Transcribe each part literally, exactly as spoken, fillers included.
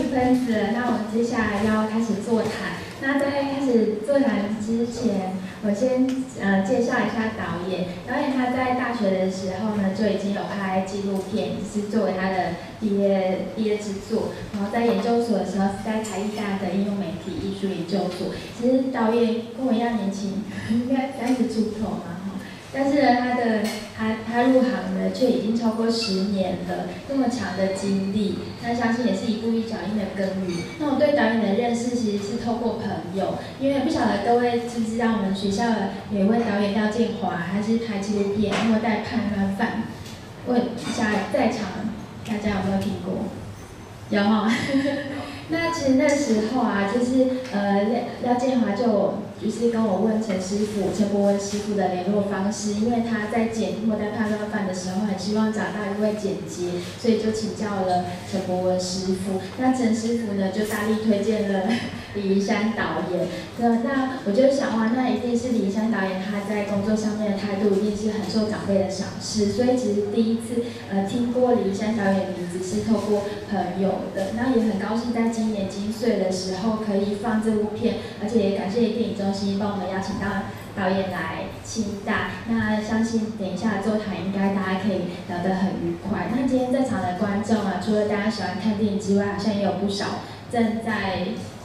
分子了，那我们接下来要开始座谈。那在开始座谈之前，我先呃介绍一下导演。导演他在大学的时候呢，就已经有拍纪录片，是作为他的毕业毕业之作。然后在研究所的时候是在台艺大的应用媒体艺术研究所。其实导演跟我一样年轻，应该三十出头嘛。但是呢，他的他他入行呢，却已经超过十年了，这么长的经历，那相信也是一步一脚印的耕耘。那我对导演的认识其实是透过朋友，因为不晓得各位知不知道，我们学校有一位导演廖建华，他是拍纪录片《末代叛乱犯》，问一下在场大家有没有听过？有哈。那其实那时候啊，就是呃廖廖建华就就是跟我问陈师傅、陈博文师傅的联络方式，因为他在剪《末代叛乱犯》的时候，很希望找到一位剪接，所以就请教了陈博文师傅。那陈师傅呢，就大力推荐了李怡山导演。那那我就想哇，那一定是李怡山导演他在工作上面的态度一定是很受长辈的赏识，所以其实第一次呃听过李怡山导演的名字是透过朋友的，那也很高兴在今年金穗的时候可以放这部片，而且也感谢电影中心帮我们邀请到导演来清大。那相信等一下的座谈应该大家可以聊得很愉快。那今天在场的观众啊，除了大家喜欢看电影之外，好像也有不少正在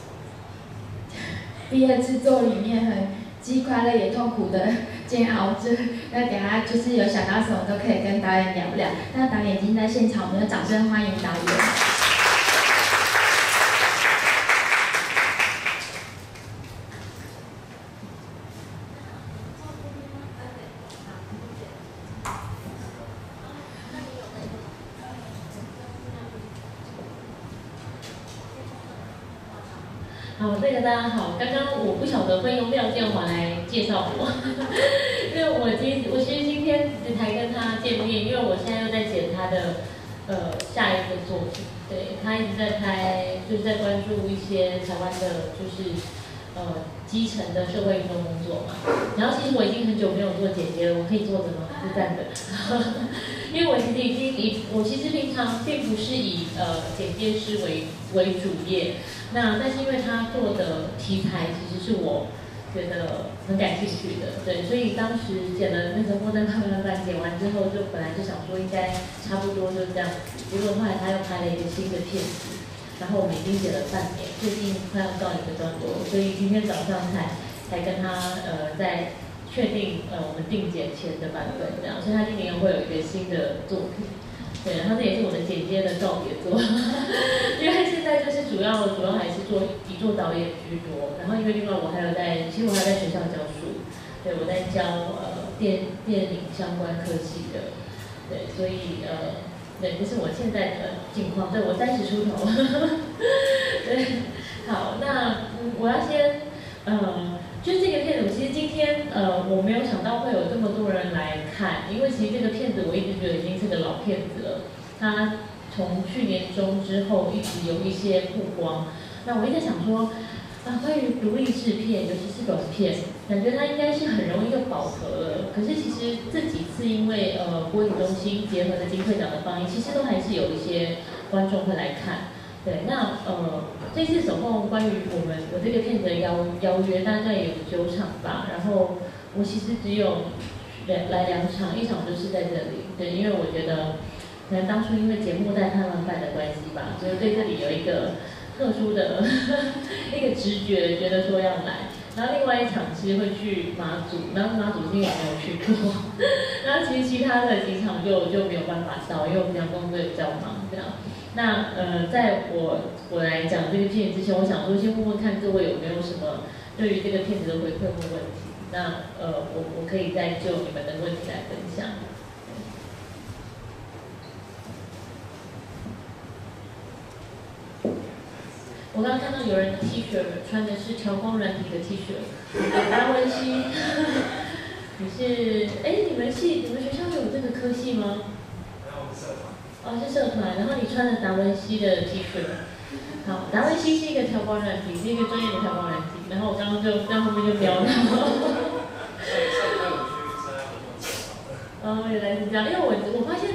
毕业制作里面很既快乐也痛苦的煎熬着。那等下就是有想到什么都可以跟导演聊聊。那导演已经在现场，我们就掌声欢迎导演。 好，这个大家好。刚刚我不晓得会用廖建华来介绍我，因为我今我其实今天才跟他见面，因为我现在又在剪他的呃下一个作品。对，他一直在拍，就是在关注一些台湾的，就是呃基层的社会运动工作嘛。然后其实我已经很久没有做剪接了，我可以坐着吗？是站着。因为我其实已经以我其实平常并不是以呃剪接师为为主业。那但是因为他做的题材其实是我觉得很感兴趣的，对，所以当时剪了那个《末代叛乱犯》，剪完之后就本来就想说应该差不多就这样子，结果后来他又拍了一个新的片子，然后我们已经剪了半年，最近快要到一个段落，所以今天早上才才跟他呃在确定呃我们定剪前的版本这样，所以他今年会有一个新的作品。对，然后这也是我的剪接的告别作，因为现在就是主要主要还是做以做导演居多，然后因为另外我还有在，其实我还在学校教书，对，我在教呃电电影相关科系的，对，所以呃对，这是我现在的境况，对我三十出头，对，好，那嗯我要先呃。就这个片子，其实今天呃我没有想到会有这么多人来看，因为其实这个片子我一直觉得已经是个老片子了，它从去年中之后一直有一些曝光。那我一直在想说，啊关于独立制片，尤其是短片，感觉它应该是很容易就饱和了。可是其实这几次因为呃国影中心结合的金穗奖的放映，其实都还是有一些观众会来看。对，那呃，这次总共关于我们我这个片子的邀邀约大概有九场吧，然后我其实只有来来两场，一场就是在这里，对，因为我觉得可能当初因为节目带探完饭的关系吧，所以对这里有一个特殊的一个直觉，觉得说要来。然后另外一场其实会去马祖，然后马祖是因为我没有去过，然后其实其他的几场就就没有办法到，因为我平常工作也比较忙这样。那呃，在我我来讲这个片子之前，我想说先问问看各位有没有什么对于这个片子的回馈或问题。那呃，我我可以再就你们的问题来分享。我刚刚看到有人的 T 恤穿的是调光软体的 T 恤，达文西，你是哎你们系你们学校有这个科系吗？哦，是社团，然后你穿着达文西的 T 恤，好，达文西是一个调光软体，是一个专业的调光软体，然后我刚刚就在后面就瞄到。哦，原来是这样，因为我我发现今这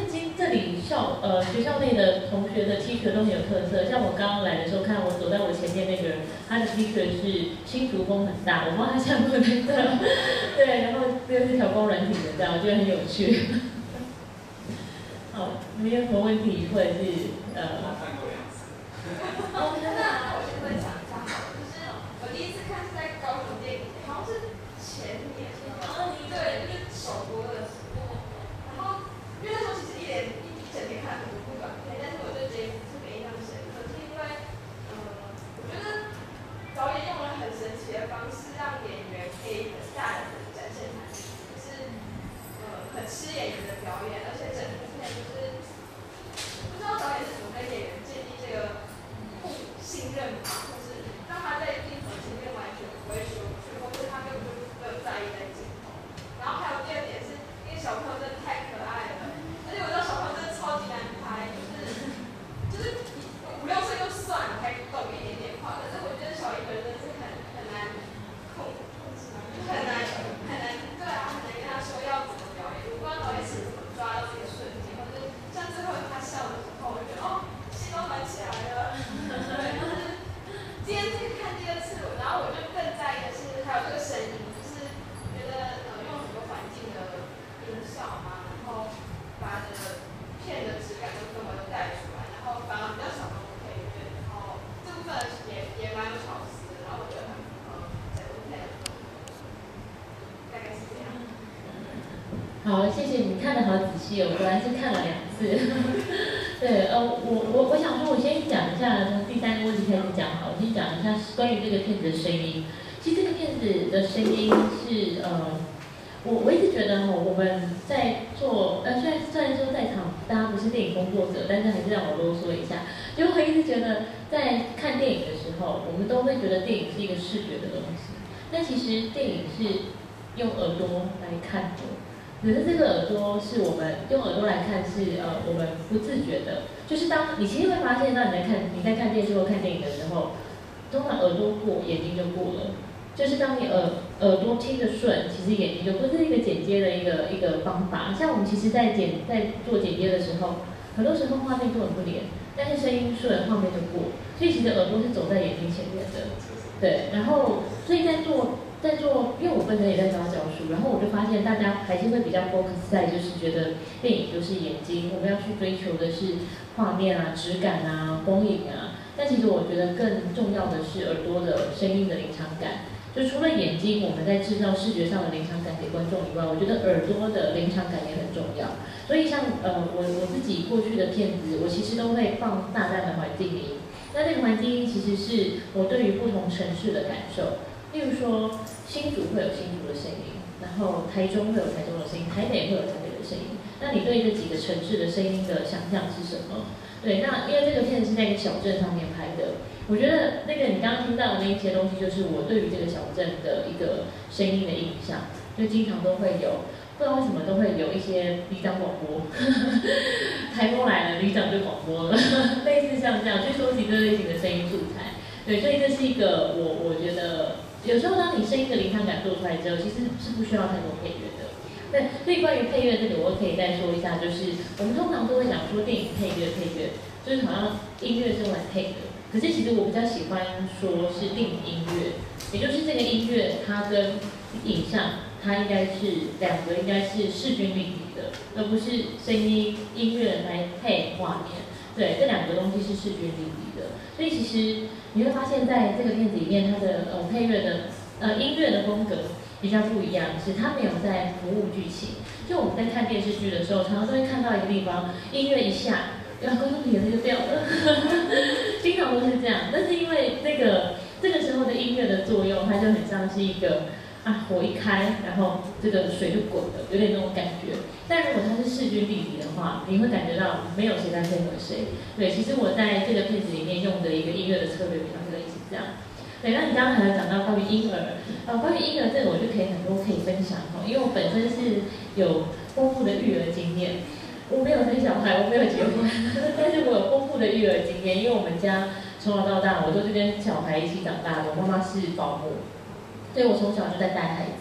这里校呃学校内的同学的 T 恤都很有特色，像我刚刚来的时候，看我走在我前面那个人，他的 T 恤是新竹风很大，我不知道他像不像这样，对，然后这个是调光软体的，这样我觉得很有趣。好，你们有什么问题或者是呃？ 哦，那我先分享一下好了，就是我第一次看是在高雄电影节，好像是前年，对，就是首播的时候，然后因为那时候其实一连一一整天看很多部短片，但是我对这一部特别印象深刻，是因为，嗯，我觉得导演用了很神奇的方式，让演员可以很大胆的展现他自己，就是呃很吃演员的表演，而且整部片就是不知道导演是怎么跟演员建立这个。信任嘛，或是让他在镜头前面完全不会说去，或是他根本就没有在意在镜头。然后还有第二点是，因为小朋友真的太可爱了，而且我知道小朋友真的超级难拍，就是就是五六岁就算了，还懂一点点话，可是我觉得小一个人真的是很很难控控制，很难很难，对啊，很难跟他说要怎么表演。我不知道导演是怎么抓到这个瞬间，或者是像最后他笑的时候，我觉得哦，心都暖起来了。对，就是今天是看第二次，然后我就更在意的是还有这个声音，就是觉得呃用很多环境的音效嘛，然后把整个片的质感跟氛围都带出来，然后反而比较少那种配乐，然后这部分也也蛮有巧思的，然后我觉得很符合整部片的风格，大概是这样。 好，谢谢你看的好仔细哦，果然是看了两次。对，呃，我我我想说，我先讲一下，从第三个问题开始讲好，我先讲一下关于这个片子的声音。其实这个片子的声音是，呃，我我一直觉得哈，我们在做，呃，虽然虽然说在场大家不是电影工作者，但是还是让我啰嗦一下，就我一直觉得在看电影的时候，我们都会觉得电影是一个视觉的东西，但其实电影是用耳朵来看的。可是这个耳朵是我们用耳朵来看是呃我们不自觉的，就是当你其实会发现，当你在看你在看电视或看电影的时候，通常耳朵过，眼睛就过了。就是当你耳耳朵听得顺，其实眼睛就过，这是一个剪接的一个一个方法。像我们其实在剪在做剪接的时候，很多时候画面都很不连，但是声音顺，画面就过。所以其实耳朵是走在眼睛前面的，对。然后所以在做。在做，因为我本身也在教教书，然后我就发现大家还是会比较 focus 在就是觉得电影就是眼睛，我们要去追求的是画面啊、质感啊、光影啊。但其实我觉得更重要的是耳朵的声音的临场感。就除了眼睛我们在制造视觉上的临场感给观众以外，我觉得耳朵的临场感也很重要。所以像呃我我自己过去的片子，我其实都会放大量的环境音。那这个环境音其实是我对于不同城市的感受。例如说，新竹会有新竹的声音，然后台中会有台中的声音，台北会有台北的声音。那你对这几个城市的声音的想象是什么？对，那因为这个片子是在一个小镇上面拍的，我觉得那个你刚刚听到的那一些东西，就是我对于这个小镇的一个声音的印象，就经常都会有，不知道为什么都会有一些里长广播，台风来了，里长就广播了，类似像这样去收集这类型的声音素材。对，所以这是一个我我觉得。有时候，当你声音的临场感做出来之后，其实是不需要太多配乐的。对，所以关于配乐这个，我可以再说一下，就是我们通常都会讲说电影配乐，配乐就是好像音乐是用来配的。可是其实我比较喜欢说是电影音乐，也就是这个音乐它跟影像，它应该是两个应该是势均力敌的，而不是声音音乐来配画面。对，这两个东西是势均力敌的。所以其实你会发现在这个片子里面，它的呃配乐的呃音乐的风格比较不一样，是它没有在服务剧情。就我们在看电视剧的时候，常常都会看到一个地方，音乐一下，然后观众眼泪就掉了，经常都是这样。但是因为那个这个时候的音乐的作用，它就很像是一个啊火一开，然后这个水就滚了，有点那种感觉。但如果它是势均力敌的话，你会感觉到没有谁在配合谁。对，其实我在这个片子里面用的一个音乐的策略比较类似这样。对，那你刚刚还有讲到关于婴儿，呃，关于婴儿这个我就可以很多可以分享哈，因为我本身是有丰富的育儿经验，我没有生小孩，我没有结婚，但是我有丰富的育儿经验，因为我们家从小到大我都是跟小孩一起长大的，我妈妈是保姆，所以我从小就在带孩子。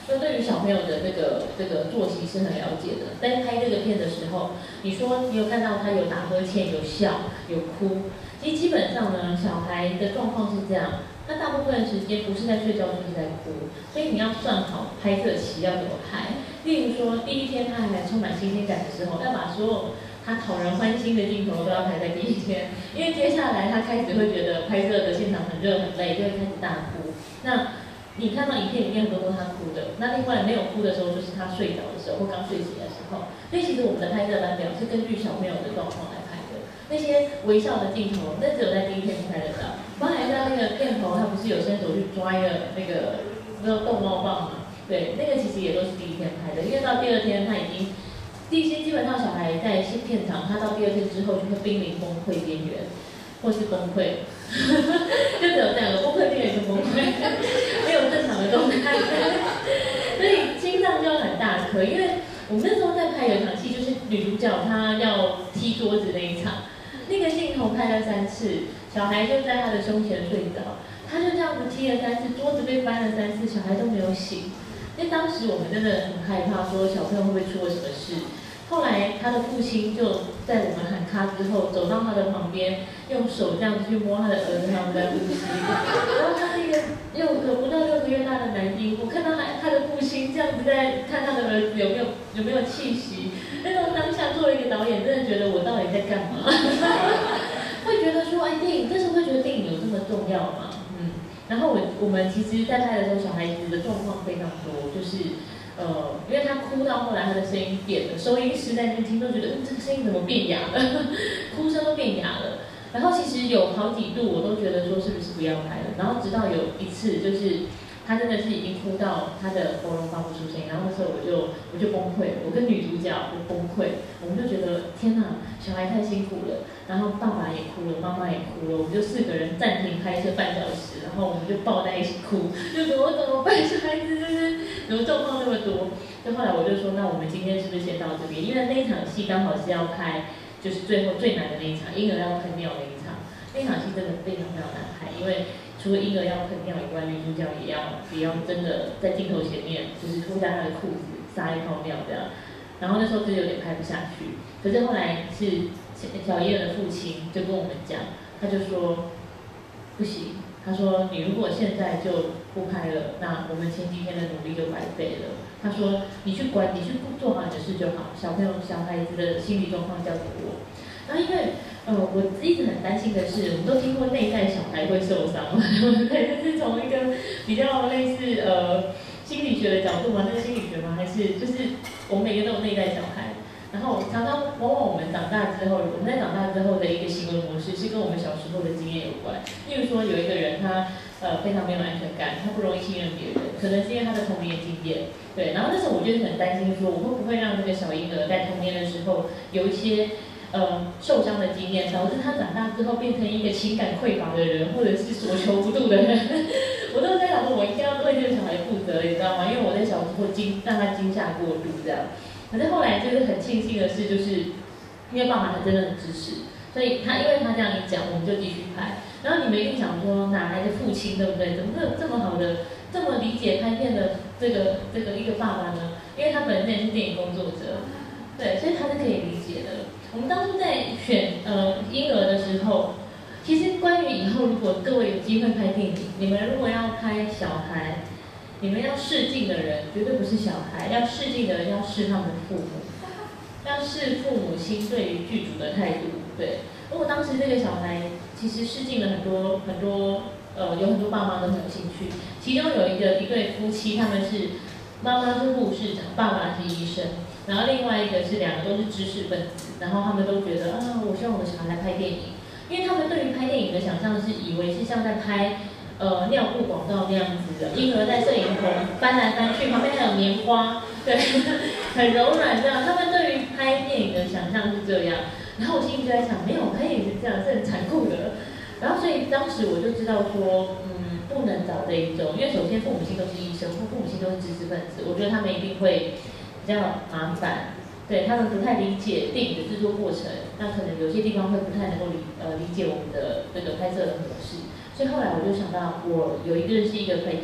因为对于小朋友的这个这个作息是很了解的。在拍这个片的时候，你说你有看到他有打呵欠、有笑、有哭，其实基本上呢，小孩的状况是这样，他大部分的时间不是在睡觉就是在哭，所以你要算好拍摄期要怎么拍。例如说，第一天他还充满新鲜感的时候，要把所有他讨人欢心的镜头都要拍在第一天，因为接下来他开始会觉得拍摄的现场很热很累，就会开始大哭。那你看到影片里面很多都是他哭的，那另外没有哭的时候就是他睡着的时候或刚睡醒的时候。所以其实我们的拍摄班表是根据小朋友的状况来拍的。那些微笑的镜头，那只有在第一天拍得到。包含像那个片头，他不是有伸手去抓一个那个那个逗猫棒嘛？对，那个其实也都是第一天拍的，因为到第二天他已经，第一天基本上小孩在片场，他到第二天之后就会濒临崩溃边缘，或是崩溃。就只有这样的崩溃边缘跟崩溃，没有正常的状态，所以心脏就很大颗。因为我们那时候在拍有一场戏，就是女主角她要踢桌子那一场，那个镜头拍了三次，小孩就在她的胸前睡着，她就这样子踢了三次，桌子被翻了三次，小孩都没有醒。因为当时我们真的很害怕，说小朋友会不会出了什么事。后来他的父亲就在我们喊卡之后，走到他的旁边，用手这样子去摸他的儿子，他们在呼吸。然后他是一个六个不到六个月大的男婴，我看到他他的父亲这样子在看他的儿子有没有有没有气息。那种当下作为一个导演，真的觉得我到底在干嘛？会觉得说，哎，电影这时候会觉得电影有这么重要吗？嗯。然后我我们其实，在拍的时候，小孩子的状况非常多，就是。呃，因为他哭到后来，他的声音变了，收音师在那边听都觉得，嗯，这个声音怎么变哑了？哭声都变哑了。然后其实有好几度，我都觉得说是不是不要拍了。然后直到有一次，就是他真的是已经哭到他的喉咙发不出声音，然后那时候我就我就崩溃了，我跟女主角就崩溃，我们就觉得天哪，小孩太辛苦了，然后爸爸也哭了，妈妈也哭了，我们就四个人暂停拍摄半小时，然后我们就抱在一起哭，就怎么怎么办，小孩子就是怎么状况那么多。就后来我就说，那我们今天是不是先到这边？因为那一场戏刚好是要拍，就是最后最难的那一场，婴儿要喷尿那一场。那场戏真的非常非常难拍，因为除了婴儿要喷尿以外，女主角也要也要真的在镜头前面，就是脱下她的裤子撒一泡尿这样。然后那时候真的有点拍不下去，可是后来是小婴儿的父亲就跟我们讲，他就说不行。他说：“你如果现在就不拍了，那我们前几天的努力就白费了。”他说：“你去管，你去做好你的事就好。小朋友、小孩子的心理状况交给我。”然后因为呃，我一直很担心的是，我们都听过内在小孩会受伤嘛，对，这是从一个比较类似呃心理学的角度嘛，那是心理学吗？还是就是我们每个都有内在小孩？然后常常往往我们长大之后，我们在长大之后的一个行为模式是跟我们小时候的经验有关。例如说，有一个人他呃非常没有安全感，他不容易信任别人，可能是因为他的童年经验。对，然后那时候我就是很担心说，我会不会让这个小婴儿在童年的时候有一些呃受伤的经验，导致他长大之后变成一个情感匮乏的人，或者是所求不度的人。我都在想说，我应该要对这个小孩负责，你知道吗？因为我在小时候惊让他惊吓过度这样。可是后来就是很庆幸的是，就是因为爸爸他真的很支持，所以他因为他这样一讲，我们就继续拍。然后你们一定想说，哪来的父亲，对不对？怎么会有这么好的、这么理解拍片的这个这个一个爸爸呢？因为他本身也是电影工作者，对，所以他是可以理解的。我们当初在选呃婴儿的时候，其实关于以后如果各位有机会拍电影，你们如果要拍小孩。你们要试镜的人绝对不是小孩，要试镜的人要试他们的父母，要试父母亲对于剧组的态度。对，如果当时这个小孩其实试镜了很多很多，呃，有很多爸妈都很有兴趣。其中有一个一对夫妻，他们是妈妈是护士长，爸爸是医生，然后另外一个是两个都是知识分子，然后他们都觉得啊，我希望我的小孩来拍电影，因为他们对于拍电影的想象是以为是像在拍。呃，尿布广告那样子的，婴儿在摄影棚翻来翻去，旁边还有棉花，对，很柔软这样。他们对于拍电影的想象是这样，然后我心里就在想，没有拍电影是这样，是很残酷的。然后所以当时我就知道说，嗯，不能找这一种，因为首先父母亲都是医生，或父母亲都是知识分子，我觉得他们一定会比较麻烦，对他们不太理解电影的制作过程，那可能有些地方会不太能够理呃理解我们的这个拍摄的模式。所以后来我就想到，我有一个是一个朋友，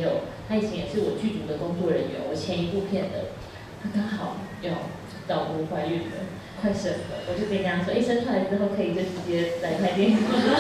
他以前也是我剧组的工作人员，我前一部片的，他刚好要老婆怀孕了，快生了，我就跟人家说，哎，生出来之后可以就直接来拍电影。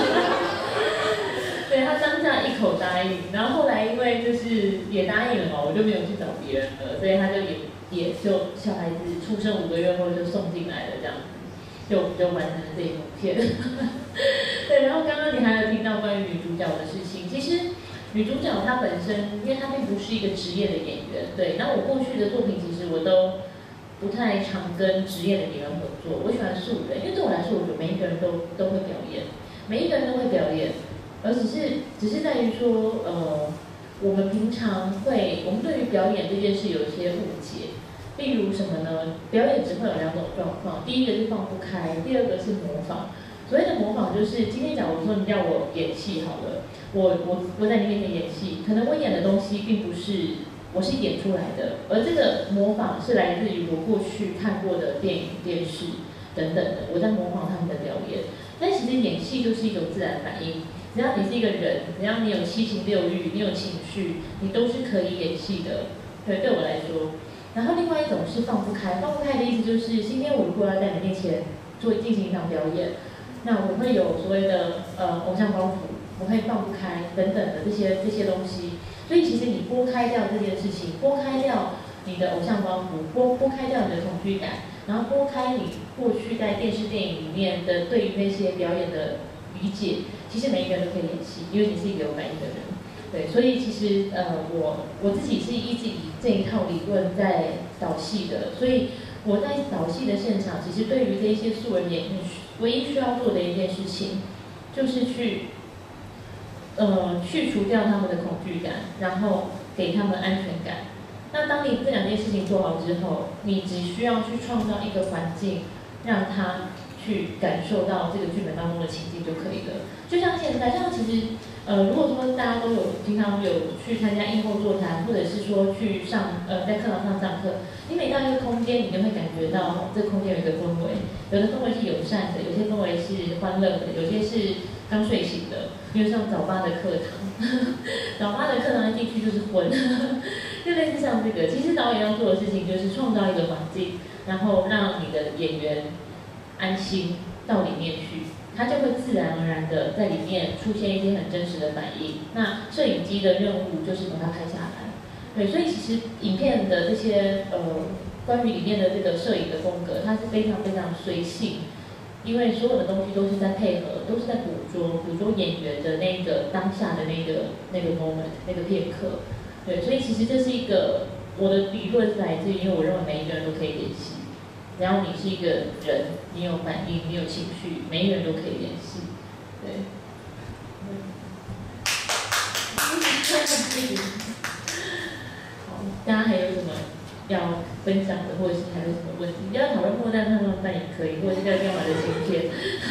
对他当下一口答应，然后后来因为就是也答应了嘛，我就没有去找别人了，所以他就也也就小孩子出生五个月后就送进来了这样子，就就完成了这一部片。对，然后刚刚你还有听到关于女主角的事情，其实女主角她本身，因为她并不是一个职业的演员，对，那我过去的作品其实我都不太常跟职业的演员合作，我喜欢素人，因为对我来说，我觉得每一个人都都会表演，每一个人都会表演。而只是只是在于说，呃，我们平常会，我们对于表演这件事有一些误解，例如什么呢？表演只会有两种状况，第一个是放不开，第二个是模仿。所谓的模仿就是，今天假如说你叫我演戏好了，我我我在你面前演戏，可能我演的东西并不是我是演出来的，而这个模仿是来自于我过去看过的电影、电视等等的，我在模仿他们的表演。但其实演戏就是一种自然反应。只要你是一个人，只要你有七情六欲，你有情绪，你都是可以演戏的。对，对我来说。然后另外一种是放不开，放不开的意思就是，今天我如果要在你面前做进行一场表演，那我会有所谓的呃偶像包袱，我会放不开等等的这些这些东西。所以其实你拨开掉这件事情，拨开掉你的偶像包袱，拨拨开掉你的恐惧感，然后拨开你过去在电视电影里面的对于那些表演的理解。其实每一个人都可以演戏，因为你是一个有反应的人，对，所以其实呃我我自己是一直以这一套理论在导戏的，所以我在导戏的现场，其实对于这一些素人演员，唯一需要做的一件事情，就是去呃去除掉他们的恐惧感，然后给他们安全感。那当你这两件事情做好之后，你只需要去创造一个环境，让他去感受到这个剧本当中的情境就可以了。就像现在，像其实，呃，如果说大家都有平常有去参加映后座谈，或者是说去上呃在课堂上上课，你每到一个空间，你就会感觉到这个空间有一个氛围，有的氛围是友善的，有些氛围是欢乐的，有些是刚睡醒的，比如像早八的课堂，早八的课堂一进去就是昏，就类似像这个。其实导演要做的事情就是创造一个环境，然后让你的演员安心到里面去，它就会自然而然的在里面出现一些很真实的反应。那摄影机的任务就是把它拍下来。对，所以其实影片的这些呃关于里面的这个摄影的风格，它是非常非常随性，因为所有的东西都是在配合，都是在捕捉捕捉演员的那个当下的那个那个 moment 那个片刻。对，所以其实这是一个我的理论是来自于，因为我认为每一个人都可以演戏。只要你是一个人，你有反应，你有情绪，每一个人都可以演戏，对。好，大家还有什么要分享的，或者是还有什么问题？要讨论破蛋探乱蛋也可以，或者是要干嘛的情片。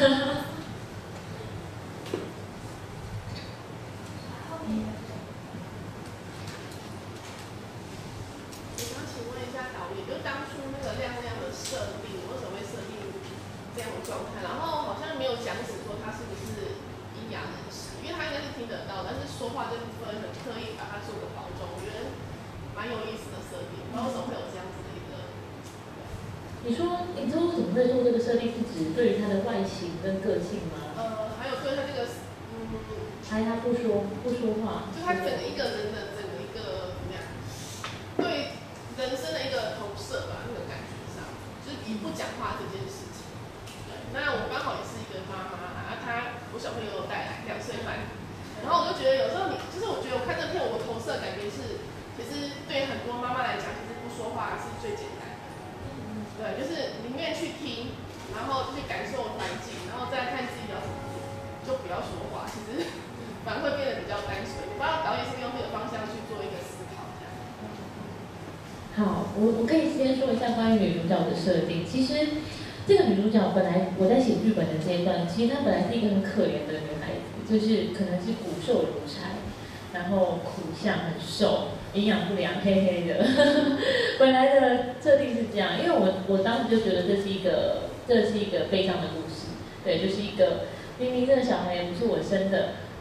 你说，你知道为什么会做这个设定？是指对于他的外形跟个性吗？ 呃，还有对他那个，嗯， 还有他不说不说话， 就他整个一个人的整个一个怎么样，对人生的一个投射吧，那个感觉上，就是以不讲话这件事情。对，那我刚好也是一个妈妈，然后她我小朋友带来两岁半，然后我就觉得有时候你，就是我觉得我看这片，我投射感觉是，其实对于很多妈妈来讲，其实不说话是最简单的。对，就是宁愿去听，然后去感受环境，然后再看自己要怎么做，就不要说话。其实反而会变得比较单纯。我不知道导演是不是用这个方向去做一个思考，这样。 好，我我可以先说一下关于女主角的设定。其实这个女主角本来我在写剧本的阶段，其实她本来是一个很可怜的女孩子，就是可能是骨瘦如柴，然后苦相很瘦。营养不良，黑黑的。本来的设定是这样，因为我我当时就觉得这是一个这是一个悲伤的故事，对，就是一个明明这个小孩也不是我生的，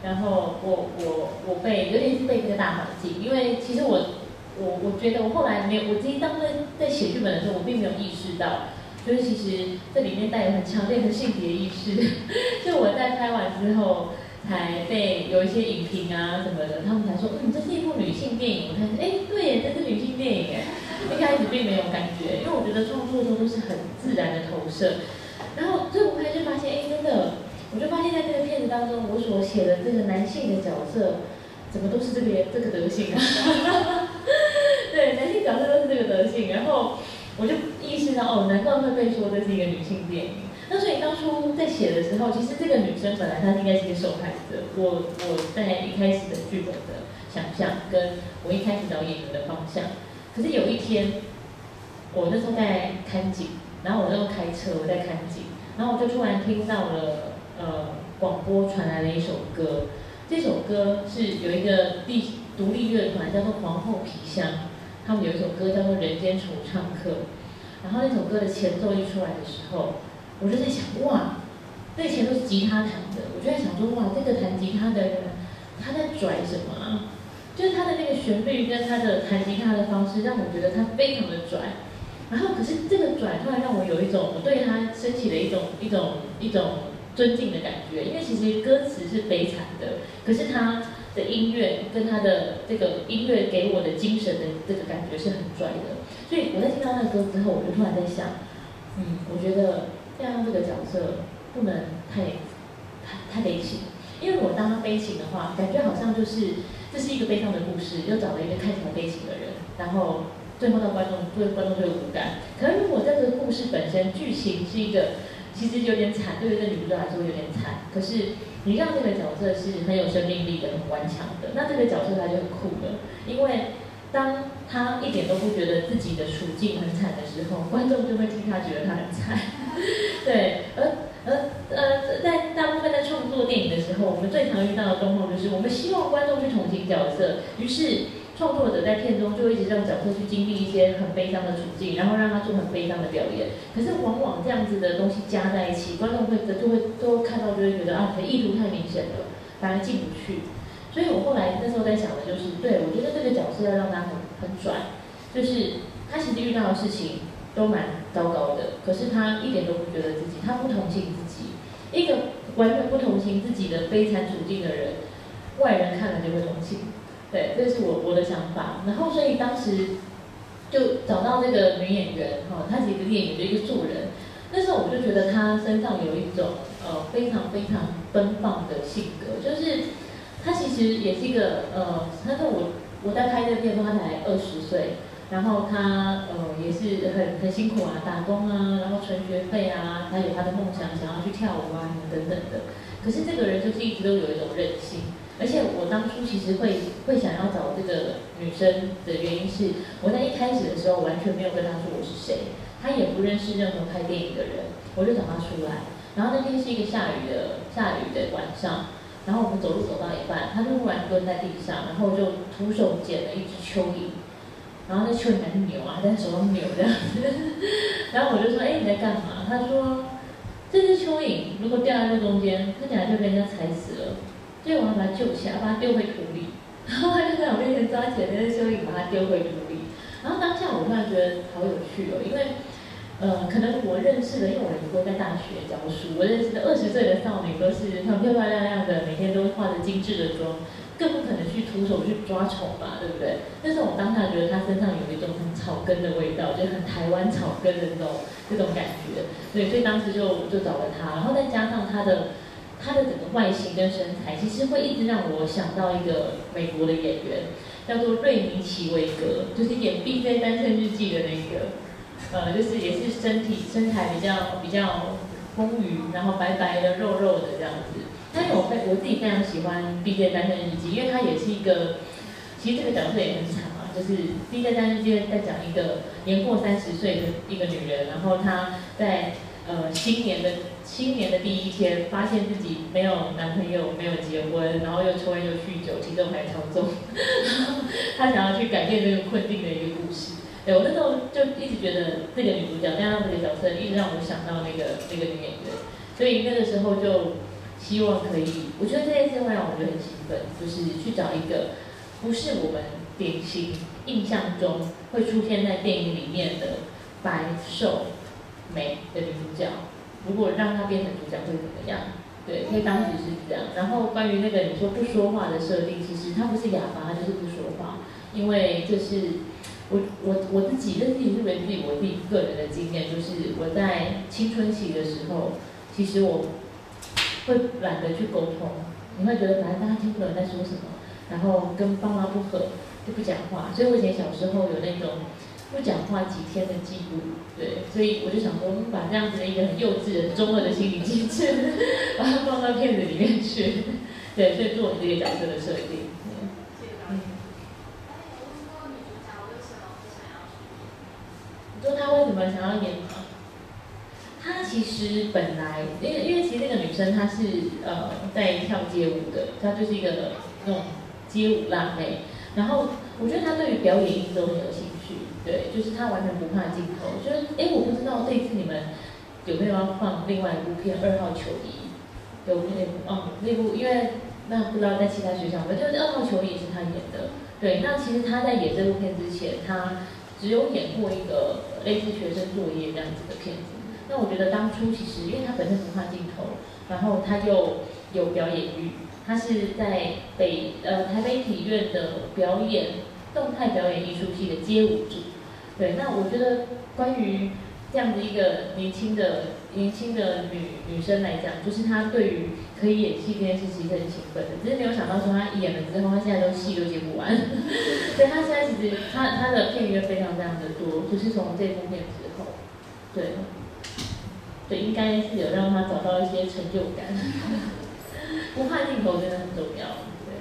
然后我我我被有点是被这个大环境，因为其实我我我觉得我后来没有，我自己当在在写剧本的时候，我并没有意识到，就是其实这里面带有很强烈的性别意识，就我在拍完之后。才被有一些影评啊什么的，他们才说，嗯，这是一部女性电影。我看，哎，对耶，这是女性电影哎。一开始并没有感觉，因为我觉得创作的时候都是很自然的投射。然后最后拍就发现，哎，真的，我就发现在这个片子当中，我所写的这个男性的角色，怎么都是这个这个德性啊？对，男性角色都是这个德性。然后我就意识到，哦，难怪会被说这是一个女性电影。那所以当初在写的时候，其实这个女生本来她应该是一个受害者。我我在一开始的剧本的想象，跟我一开始找演员的方向。可是有一天，我那时候在看景，然后我那时候开车我在看景，然后我就突然听到了呃广播传来了一首歌。这首歌是有一个地独立乐团叫做皇后皮箱，他们有一首歌叫做《人间惆怅客》。然后那首歌的前奏一出来的时候，我就在想，哇，那个前奏是吉他弹的，我就在想说，哇，这个弹吉他的人他在拽什么啊？就是他的那个旋律跟他的弹吉他的方式，让我觉得他非常的拽。然后，可是这个拽突然让我有一种我对他升起了一种一种一种尊敬的感觉，因为其实歌词是悲惨的，可是他的音乐跟他的这个音乐给我的精神的这个感觉是很拽的。所以我在听到那个歌之后，我就突然在想，嗯，我觉得亮亮这个角色不能太太太悲情，因为我当他悲情的话，感觉好像就是这是一个悲伤的故事，又找了一个看起来悲情的人，然后最后到观众对观众就有无感。可是如果这个故事本身剧情是一个其实有点惨，对于这女主角来说有点惨，可是你让这个角色是很有生命力的、很顽强的，那这个角色他就很酷了，因为当他一点都不觉得自己的处境很惨的时候，观众就会替他觉得他很惨。对，而而呃，在大部分在创作电影的时候，我们最常遇到的状况就是，我们希望观众去同情角色，于是创作者在片中就一直让角色去经历一些很悲伤的处境，然后让他做很悲伤的表演。可是往往这样子的东西加在一起，观众会就会都看到就会觉得啊，你的意图太明显了，反而进不去。所以我后来那时候在想的就是，对，我觉得这个角色要让他很很拽，就是他其实遇到的事情都蛮糟糕的，可是他一点都不觉得自己，他不同情自己。一个完全不同情自己的悲惨处境的人，外人看了就会同情。对，这是我我的想法。然后所以当时就找到这个女演员，哈、哦，她是一个演员的一个素人。那时候我就觉得她身上有一种呃非常非常奔放的性格，就是她其实也是一个呃，她说我我在拍这个片的时候，她才二十岁。然后他呃也是很很辛苦啊，打工啊，然后存学费啊，他有他的梦想，想要去跳舞啊什么等等的。可是这个人就是一直都有一种韧性，而且我当初其实会会想要找这个女生的原因是，我在一开始的时候完全没有跟她说我是谁，她也不认识任何拍电影的人，我就找她出来。然后那天是一个下雨的下雨的晚上，然后我们走路走到一半，她就忽然蹲在地上，然后就徒手捡了一只蚯蚓。然后那蚯蚓还是扭啊，在手上扭这样子。然后我就说：“哎，你在干嘛？”他说：“这只蚯蚓如果掉在这中间，它等下就被人家踩死了。所以我要把它救起来，把它丢回土里。”然后他就在我面前抓起来那只蚯蚓，把它丢回土里。然后当下我突然觉得好有趣哦，因为呃，可能我认识的，因为我也不会在大学教书，我认识的二十岁的少女都是很漂漂亮亮的，每天都化着精致的妆。更不可能去徒手去抓虫吧，对不对？但是我当下觉得他身上有一种很草根的味道，就很台湾草根的这种这种感觉，对，所以当时就就找了他，然后再加上他的他的整个外形跟身材，其实会一直让我想到一个美国的演员，叫做瑞尼奇维格，就是演《B J 单身日记》的那个，呃，就是也是身体身材比较比较丰腴，然后白白的肉肉的这样子。但是我非我自己非常喜欢《B J 单身日记》，因为它也是一个，其实这个角色也很惨嘛，就是《B J 单身日记》在讲一个年过三十岁的一个女人，然后她在呃新年的新年的第一天，发现自己没有男朋友，没有结婚，然后又抽烟又酗酒，体重还超重，然后她想要去改变这个困境的一个故事。对，我那时候就一直觉得这个女主角，加上这个角色，一直让我想到那个那个女演员，所以那个时候就。 希望可以，我觉得这件事会让我觉得很兴奋，就是去找一个不是我们典型印象中会出现在电影里面的白瘦美的女主角，如果让她变成主角会怎么样？对，所以当时是这样。然后关于那个你说不说话的设定，其实她不是哑巴，她就是不说话，因为这是我我我自己，这自己是源自于我自己个人的经验，就是我在青春期的时候，其实我会懒得去沟通，你会觉得反正大家听不懂在说什么，然后跟爸妈不合就不讲话，所以我以前小时候有那种不讲话几天的记录，对，所以我就想说，嗯把这样子的一个很幼稚的中二的心理机制，把它放到片子里面去，对，所以做这个角色的设定。嗯，你说他为什么想要演吗？她其实本来，因为因为其实那个女生她是呃在跳街舞的，她就是一个那种街舞辣妹。然后我觉得她对于表演一直都很有兴趣，对，就是她完全不怕镜头。就是哎，我不知道这一次你们有没有要放另外一部片《二号球衣》？有那部哦，那部因为那不知道在其他学校没有，就是《二号球衣》也是她演的。对，那其实她在演这部片之前，她只有演过一个类似学生作业这样子的片子。那我觉得当初其实，因为他本身不怕镜头，然后他又有表演欲，他是在北呃台北体院的表演动态表演艺术系的街舞组。对，那我觉得关于这样子一个年轻的年轻的女女生来讲，就是她对于可以演戏这件事情是很兴奋的，只是没有想到说她演了之后，她现在都戏都接不完。所以她现在其实她她的片约非常非常的多，就是从这部片之后，对。对，应该是有让他找到一些成就感。不怕镜头真的很重要，对。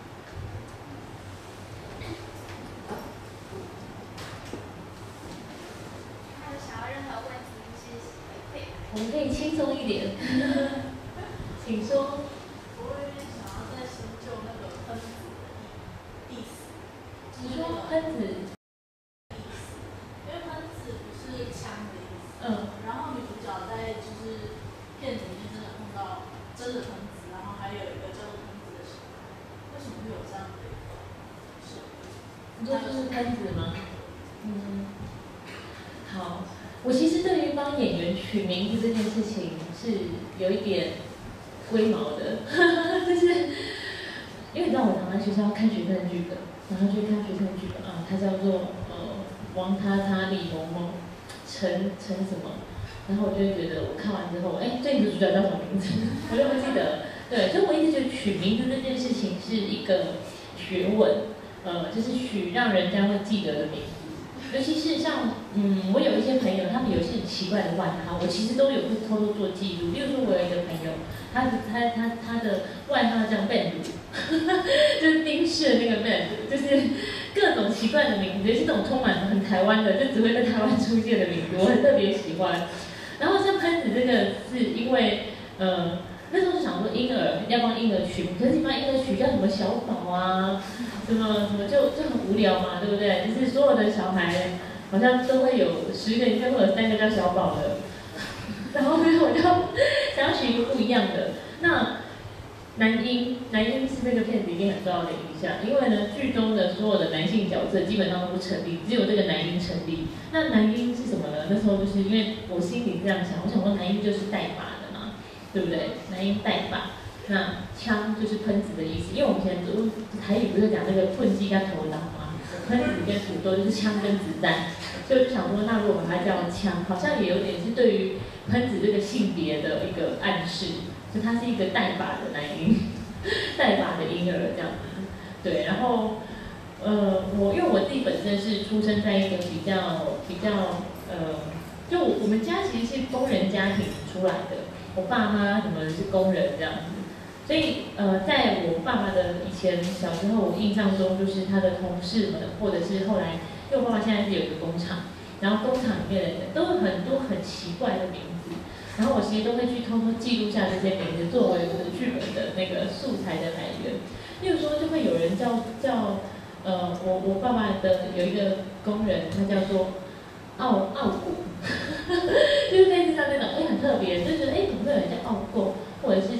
还有想要任何问题，是可以。 我们可以轻松一点，请说。 我有点想要再深究那个喷子的意思。 你说喷子？ 因为喷子不是枪的意思。 嗯。 然后女主角在就是片子里面真的碰到真的喷子，然后还有一个叫做喷子的小孩，为什么会有这样的一个设定？ 你说就是喷子吗？嗯。好，我其实对于帮演员取名字这件事情是有一点龟毛的，就是因为你知道我常在学校看学生的剧本，然后去看学生的剧本啊，它叫做呃王他他李某某。陈陈什么，然后我就会觉得我看完之后，哎，这女主角叫什么名字？我就不记得。对，所以我一直觉得取名字这件事情是一个学问，呃，就是取让人家会记得的名字。尤其是像，嗯，我有一些朋友，他们有一些很奇怪的外号，我其实都有会偷偷做记录。例如说，我有一个朋友，他他他他的外号叫 Ben， 就是丁氏的那个 Ben， 就是各种奇怪的名字，也是这种充满很台湾的，就只会在台湾出现的名字，我很特别喜欢。然后像喷子这个，是因为，呃，那时候就想说婴儿要帮婴儿取名，可是你帮婴儿取叫什么小宝啊？什么什么就就很无聊嘛，对不对？就是所有的小孩好像都会有十个里面会有三个叫小宝的，然后呢我就想要取一个不一样的。那男婴，男婴是这个片子里面很重要的影响，因为呢剧中的所有的男性角色基本上都不成立，只有这个男婴成立。那男婴是什么呢？那时候就是因为我心里这样想，我想说男婴就是带把的嘛，对不对？男婴带把。那枪就是喷子的意思，因为我们以前都台语不是讲那个喷机跟头脑吗？喷子跟土豆就是枪跟子弹，所以我就想说，那如果把它叫枪，好像也有点是对于喷子这个性别的一个暗示，就他是一个带把的男婴，带把的婴儿这样子。对，然后呃，我因为我自己本身是出生在一个比较比较呃，就我们家其实是工人家庭出来的，我爸妈什么是工人这样子。所以，呃，在我爸爸的以前小时候，我印象中就是他的同事们，或者是后来，因为我爸爸现在是有一个工厂，然后工厂里面的人都有很多很奇怪的名字，然后我其实都会去偷偷记录下这些名字，作为我的剧本的那个素材的来源。例如说，就会有人叫叫，呃，我我爸爸的有一个工人，他叫做奥奥古，就是类似像那种，哎，很特别，就觉得哎，怎么会有人叫奥过？或者是叫一些奇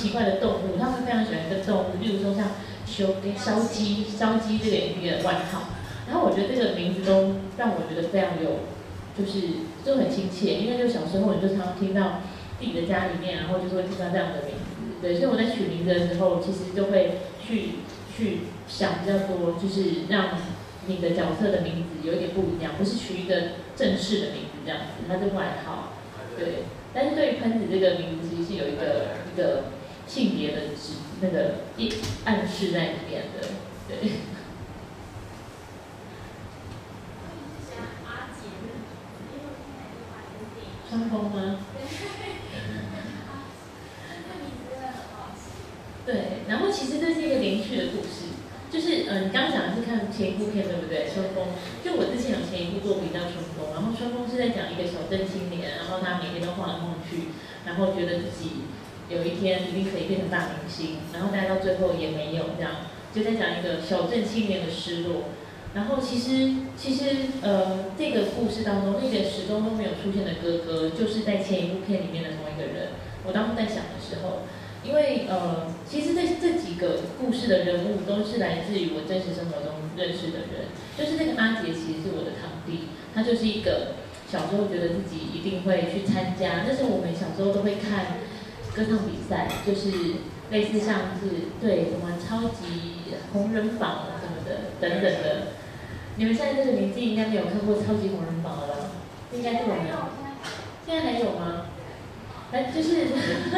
奇怪的动物，他们非常喜欢一个动物，例如说像烧烧鸡，烧鸡这个一个外号。然后我觉得这个名字都让我觉得非常有，就是就很亲切，因为就小时候你就常常听到自己的家里面，然后就是会听到这样的名字，对，所以我在取名字的时候，其实就会去去想比较多，就是让你的角色的名字有一点不一样，不是取一个正式的名字这样子，它是外号，对。但是对于喷子这个名字，其实是有一个一个性别的指那个一暗示在里面的，对。春风吗？对，然后其实这是一个连续的故事，就是嗯，你刚刚讲的是看前一部片对不对？春风，就我之前有前一部作品叫春风，然后春风是在讲一个小镇青年，然后他每天都晃来晃去，然后觉得自己有一天一定可以变成大明星，然后但到最后也没有这样，就在讲一个小镇青年的失落。然后其实其实呃这个故事当中，那个始终都没有出现的哥哥，就是在前一部片里面的同一个人。我当时在想的时候，因为呃其实这这几个故事的人物都是来自于我真实生活中认识的人，就是那个阿杰其实是我的堂弟，他就是一个小时候觉得自己一定会去参加，那时候我们小时候都会看歌唱比赛，就是类似像是对什么超级红人榜什么的等等的。你们现在这个年纪应该没有看过《超级红人榜》了吧？应该是我们。现在还有吗？哎，就是，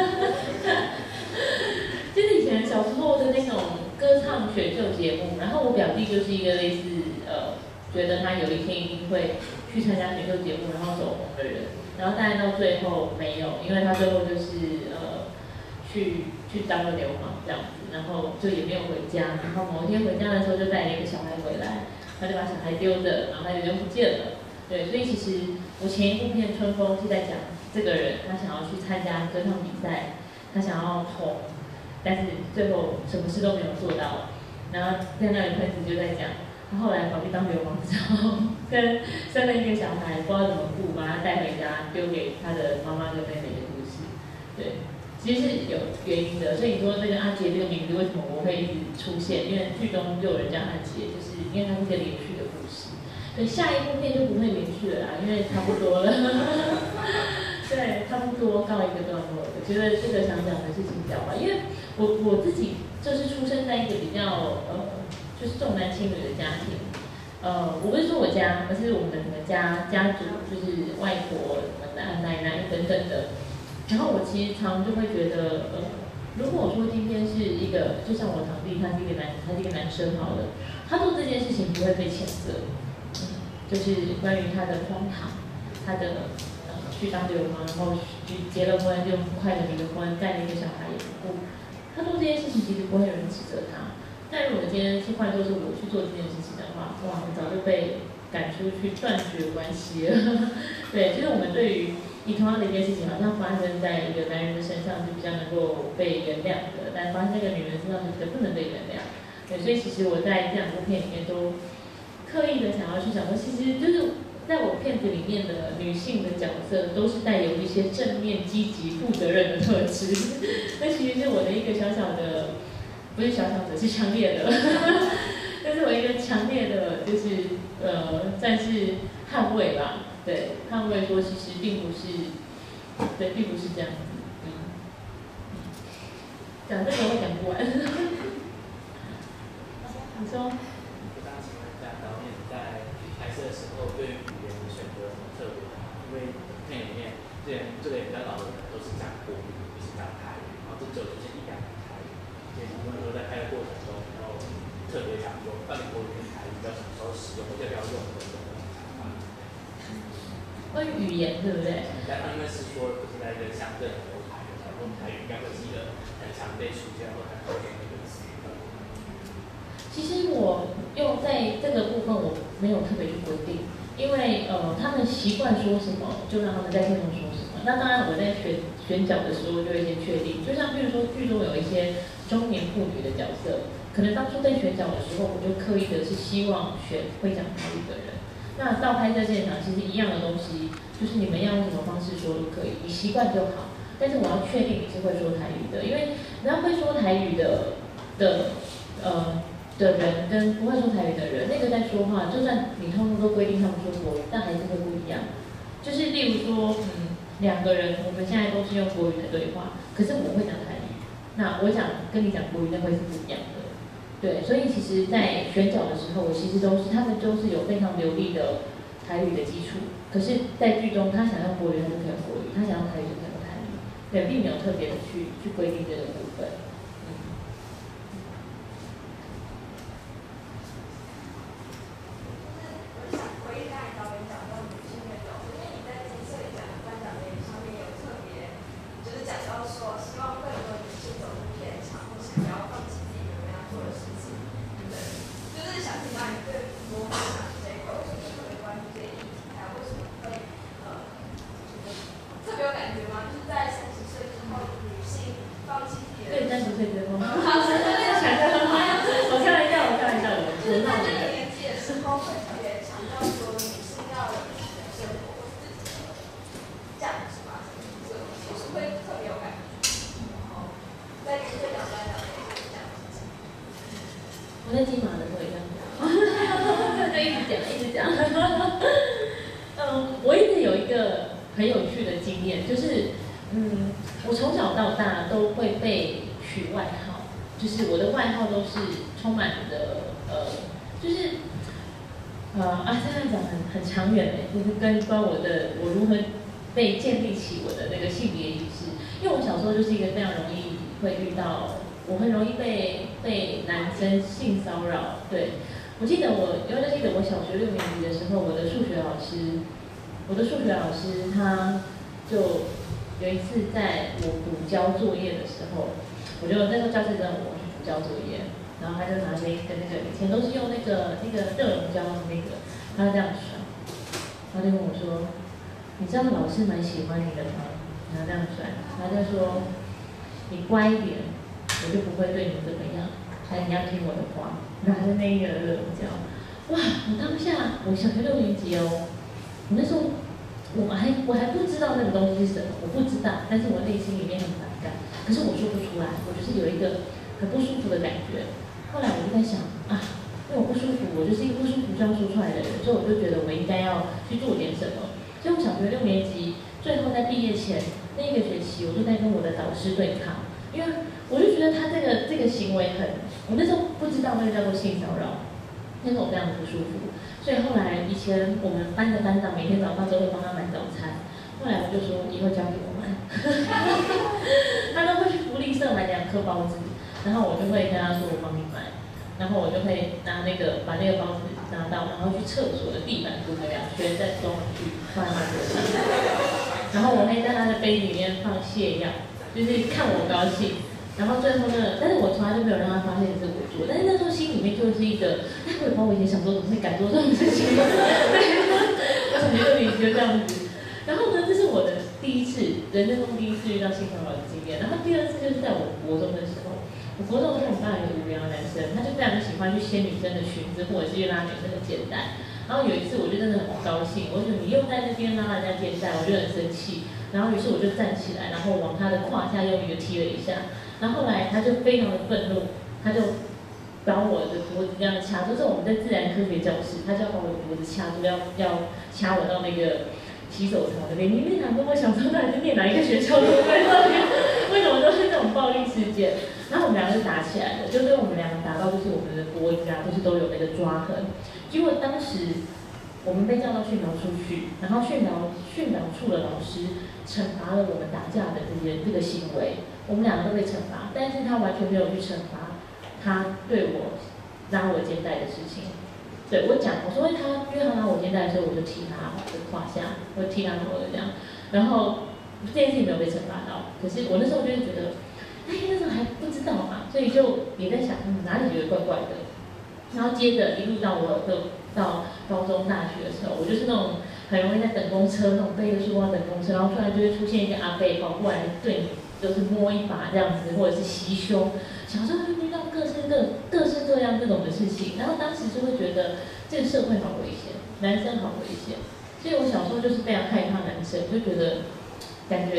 就是以前小时候的那种歌唱选秀节目，然后我表弟就是一个类似呃，觉得他有一天一定会去参加选秀节目，然后走红的人，然后但是到最后没有，因为他最后就是呃，去去当了流氓这样子，然后就也没有回家，然后某一天回家的时候就带了一个小孩回来。他就把小孩丢着，然后他就不见了。对，所以其实我前一部片《春风》是在讲这个人，他想要去参加歌唱比赛，他想要红，但是最后什么事都没有做到。然后在那里喷子就在讲，他后来跑去当流氓之后，跟生了一个小孩，不知道怎么顾，把他带回家，丢给他的妈妈跟妹妹的故事。对。其实是有原因的，所以你说这个阿杰这个名字为什么我会一直出现？因为剧中就有人叫阿杰，就是因为它是一个连续的故事。所以下一部片就不会连续了啦，因为差不多了。对，差不多告一个段落了。我觉得这个想讲的事情比较快，因为我我自己就是出生在一个比较呃，就是重男轻女的家庭。呃，我不是说我家，而是我们的整个家家族，就是外婆、什么奶奶奶等等的。然后我其实常就会觉得，呃，如果我说今天是一个，就像我堂弟，他是一个男，他是一个男生好了，他做这件事情不会被谴责，嗯，就是关于他的荒唐，他的呃去当流氓，然后去结了婚就很快的离了婚，带了一个小孩也不顾，他做这件事情其实不会有人指责他。但如果今天是换作是我去做这件事情的话，哇，我早就被赶出去断绝关系了。对，就是我们对于你同样的一件事情，好像发生在一个男人的身上是比较能够被原谅的，但发生在一个女人身上是比较不能被原谅。对，所以其实我在这两部片里面都刻意的想要去想说，其实就是在我片子里面的女性的角色都是带有一些正面、积极、负责任的特质。那其实是我的一个小小的，不是小小的，是强烈的。这是我一个强烈的，就是呃，算是捍卫吧。对，捍卫说其实并不是，对，并不是这样子。嗯，讲这个我讲不完。你说。 我刚刚请问一下导演在拍摄的时候对于语言的选择有什么特别的吗？因为片里面之前这个也比较老的人都是讲国语，不是讲台语，然后这只有出现一两个台语。所以想问说在拍的过程中，然后特别讲说到底国语跟台语要什么时候使用，要不要用等等的想法。 关于语言，对不对？ 但他因为是说，不是在一个乡镇有台的，然后台语应该会是一个很常被出现或很常用的一个词。 其实我用在这个部分我没有特别去规定，因为呃他们习惯说什么，就让他们在片中说什么。那当然我在选选角的时候就会先确定，就像比如说剧中有一些中年妇女的角色，可能当初在选角的时候，我就刻意的是希望选会讲台语的人。那到拍摄现场，其实一样的东西，就是你们要用什么方式说都可以，你习惯就好。 但是我要确定你是会说台语的，因为你要会说台语的的呃的人跟不会说台语的人，那个在说话，就算你通通都规定他们说国语，但还是会不一样。就是例如说，嗯，两个人我们现在都是用国语在对话，可是我会讲台语，那我想跟你讲国语，那会是不一样的。对，所以其实，在选角的时候，我其实都是他们都是有非常流利的台语的基础，可是，在剧中他想要国语，他就可以用国语；他想要台语，就可以用台语。对，并没有特别的去去规定这个部分。嗯。 我想回应刚才导演讲到女性的角色，因为你在金色奖的颁奖典礼上面有特别，就是讲到说，希望更多女性走入片场，或是不要放弃自己原本要做的事情。对，就是想请教你对罗片场这一块，为什么特别关注这一题？还有为什么会呃，特别有感觉吗？就是在三十岁之后，女性放弃自己的。 对，三十岁之后。 好，真的想得很好。 我开玩笑，我开玩笑的。 就是在这个年纪的时候，会特别强调说女性要有自己的生活、自己的价值吧，这个东西是会特别有感觉。然后在金穗奖颁奖的时候这样子讲。 我在金马的时候也这样讲，就一直讲一直讲。嗯，我一直有一个很有趣的经验，就是嗯，我从小到大都会被取外号，就是我的外号都是充满的呃，就是呃啊，这样讲很很长远的，就是跟关我的我如何被建立起我的那个性别意识，因为我小时候就是一个非常容易会遇到，我很容易被被男生性骚扰。对，我记得我，因为记得我小学六年级的时候，我的数学老师，我的数学老师他就有一次在我补交作业的时候，我就那时候教室让我去补交作业，然后他就拿着一个那个以前都是用那个那个热熔胶的那个，他就这样甩，他就跟我说，你知道老师蛮喜欢你的吗？然后这样甩，他就说，你乖一点，我就不会对你怎么样，还你要听我的话。拿着那个热熔胶，哇！我当下我小学六年级哦，我那时候我还我还不知道那个东西是什么，我不知道，但是我内心里面很反感，可是我说不出来，我就是有一个很不舒服的感觉。后来我就在想啊，因为我不舒服，我就是一个不舒服就要说出来的人，所以我就觉得我应该要去做点什么。所以我小学六年级最后在毕业前那一个学期，我就在跟我的导师对抗，因为我就觉得他这个这个行为很，我那时候不知道那个叫做性骚扰，那时候我非常的不舒服。所以后来以前我们班的班长每天早上都会帮他买早餐，后来我就说以后交给我买，他都会去福利社买两颗包子，然后我就会跟他说我帮你买，然后我就会拿那个把那个包子拿到，然后去厕所的地板涂个两圈，再装回去放在他桌上，然后我会在他的杯里面放泻药，就是看我高兴。然后最后呢，但是我从来就没有让他发现是我做，但是那时候心里面就是一个，哎，我也不知道我以前小时候怎么会敢做这种事情，对，我小学六年级就这样子。然后呢，这是我的第一次，人生中第一次遇到性骚扰的经验。然后第二次就是在我国中的时候，我国中的时候我们班有一个无聊的男生，他就非常喜欢去掀女生的裙子，或者是去拉女生的肩带。然后有一次我就真的很高兴，我觉得你又在那边拉人家肩带，我就很生气。然后于是我就站起来，然后往他的胯下用力的踢了一下。然后后来他就非常的愤怒，他就把我的脖子这样掐住。这是我们在自然科学教室，他就要把我的脖子掐住，要要掐我到那个洗手槽那边。你没想过我小时候到底是念哪一个学校的？为什么都是这种暴力事件？然后我们两个就打起来了，就跟我们两个打到就是我们的脖子啊，就是都有那个抓痕。结果当时我们被叫到训导处去，然后训导训导处的老师惩罚了我们打架的这些这个行为。我们两个都被惩罚，但是他完全没有去惩罚他对我拉我肩带的事情。对我讲，我说他，因为他拉我肩带的时候，我就踢他的胯下，我踢他脖子这样。然后这件事情没有被惩罚到，可是我那时候就是觉得，哎，那时候还不知道嘛，所以就也在想，嗯，哪里觉得怪怪的。然后接着一路到我的到高中大学的时候，我就是那种很容易在等公车，那种背着书包等公车，然后突然就会出现一个阿伯跑过来对你。就是摸一把这样子，或者是袭胸，小时候会遇到各式各各式各样这种的事情，然后当时就会觉得这个社会好危险，男生好危险，所以我小时候就是非常害怕男生，就觉得感觉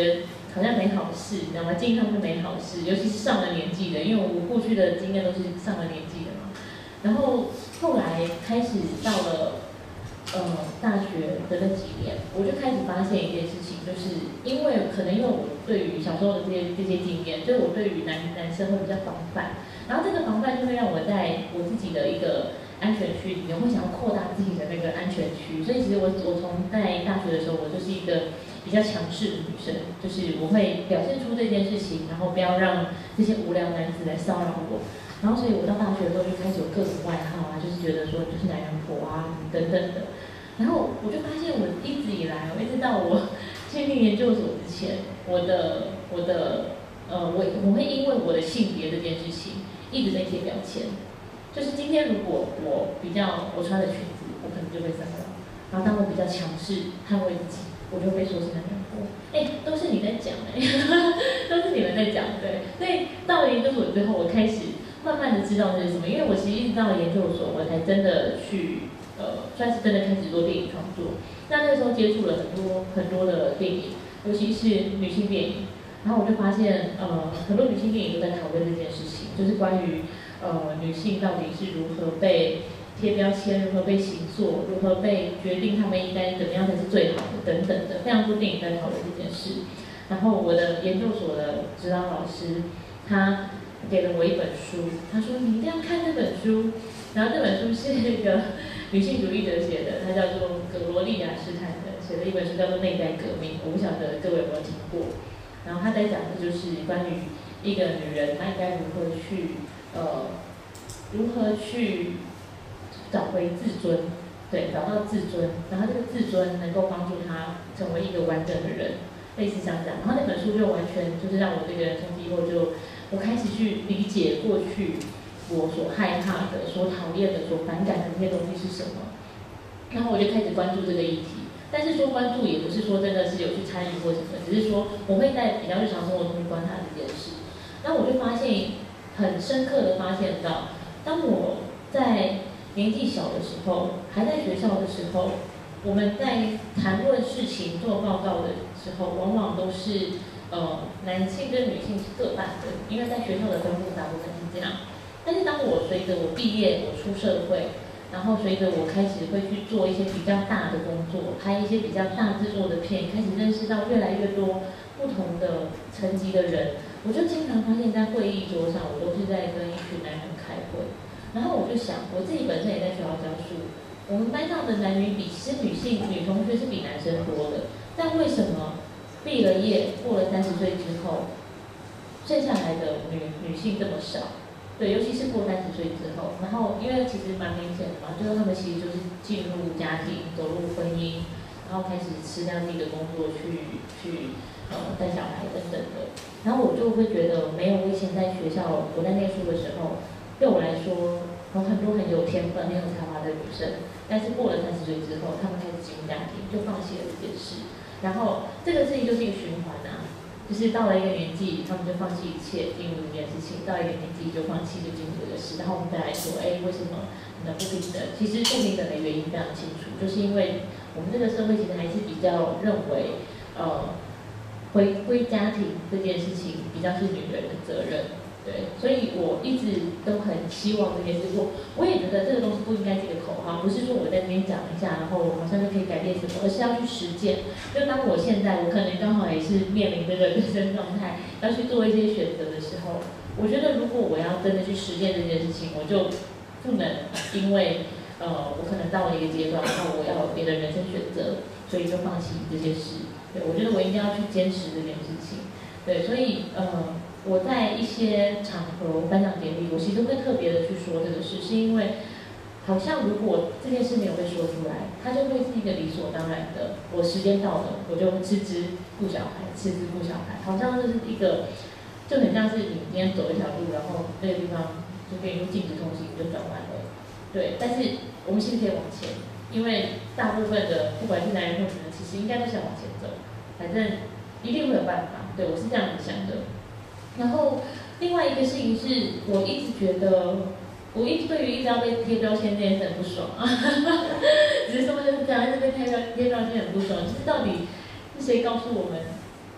好像没好事，你知道吗？健康是没好事，尤其是上了年纪的，因为我过去的经验都是上了年纪的嘛。然后后来开始到了呃大学的那几年，我就开始发现一件事情，就是因为可能因为我对于小时候的这些这些经验，所以我对于男男生会比较防范，然后这个防范就会让我在我自己的一个安全区里面，会想要扩大自己的那个安全区，所以其实我我从在大学的时候，我就是一个比较强势的女生，就是我会表现出这件事情，然后不要让这些无聊男子来骚扰我。然后所以我到大学的时候就开始有各种外号啊，就是觉得说就是男人婆啊等等的。然后我就发现我一直以来，我一直到我进入研究所之前，我的我的呃我我会因为我的性别这件事情一直在贴标签。就是今天如果我比较我穿的裙子，我可能就被骚扰。然后当我比较强势捍卫自己，我就被说是男人婆。哎，都是你在讲哎、欸，都是你们在讲对。所以到了研究所之后，我开始慢慢的知道这是什么，因为我其实一直到了研究所，我才真的去呃，算是真的开始做电影创作。那那个时候接触了很多很多的电影，尤其是女性电影，然后我就发现呃，很多女性电影都在讨论这件事情，就是关于呃女性到底是如何被贴标签，如何被形塑，如何被决定她们应该怎么样才是最好的等等的，非常多电影在讨论这件事。然后我的研究所的指导老师，他给了我一本书，他说你一定要看这本书。然后这本书是一个女性主义者写的，它叫做格罗利亚·施坦的写的一本书，叫做《内在革命》。我不晓得各位有没有听过。然后他在讲的就是关于一个女人，她应该如何去呃，如何去找回自尊，对，找到自尊，然后这个自尊能够帮助她成为一个完整的人，类似像这样。然后那本书就完全就是让我这个人从此以后就，我开始去理解过去我所害怕的、所讨厌的、所反感的那些东西是什么，然后我就开始关注这个议题。但是说关注也不是说真的是有去参与或什么，只是说我会在比较日常生活中去观察这件事。那我就发现很深刻的发现到，当我在年纪小的时候，还在学校的时候，我们在谈论事情、做报告的时候，往往都是呃男性跟女性是各半的，因为在学校的分布大部分是这样。但是当我随着我毕业，我出社会，然后随着我开始会去做一些比较大的工作，拍一些比较大制作的片，开始认识到越来越多不同的层级的人，我就经常发现，在会议桌上，我都是在跟一群男人开会。然后我就想，我自己本身也在学校教书，我们班上的男女比，其实女性女同学是比男生多的，但为什么毕了业，过了三十岁之后，剩下来的女女性这么少？对，尤其是过三十岁之后，然后因为其实蛮明显的嘛，就是他们其实就是进入家庭，走入婚姻，然后开始辞掉自己的工作去去呃带小孩等等的。然后我就会觉得，没有我以前在学校我在念书的时候，对我来说有很多很有天分、很有才华的女生，但是过了三十岁之后，她们开始进入家庭，就放弃了这件事。然后这个事情就是一个循环啊。就是到了一个年纪，他们就放弃一切进入这件事情；到一个年纪就放弃就进入这个事。然后我们再来说，哎，为什么你的不平等？其实不平等的原因非常清楚，就是因为我们这个社会其实还是比较认为，呃，回归家庭这件事情比较是女人的责任。对，所以我一直都很希望这件事。我我也觉得这个东西不应该是一个口号，不是说我在这边讲一下，然后好像就可以改变什么，而是要去实践。就当我现在，我可能刚好也是面临这个人生状态，要去做一些选择的时候，我觉得如果我要真的去实践这件事情，我就不能因为呃我可能到了一个阶段，然后我要有别的人生选择，所以就放弃这件事。对，我觉得我一定要去坚持这件事情。对，所以呃。我在一些场合颁奖典礼，我其实会特别的去说这个事，是因为好像如果这件事没有被说出来，它就会是一个理所当然的。我时间到了，我就辞职顾小孩，辞职顾小孩，好像这是一个，就很像是你今天走一条路，然后那个地方就给你禁止通行，你就转弯了。对，但是我们其实可以往前，因为大部分的不管是男人或女人，其实应该都是要往前走，反正一定会有办法。对，我是这样子想的。然后另外一个事情是，我一直觉得，我一直对于一直要被贴标签这件事很不爽啊，只是说就是这样，一直被贴标贴标签很不爽，就是到底是谁告诉我们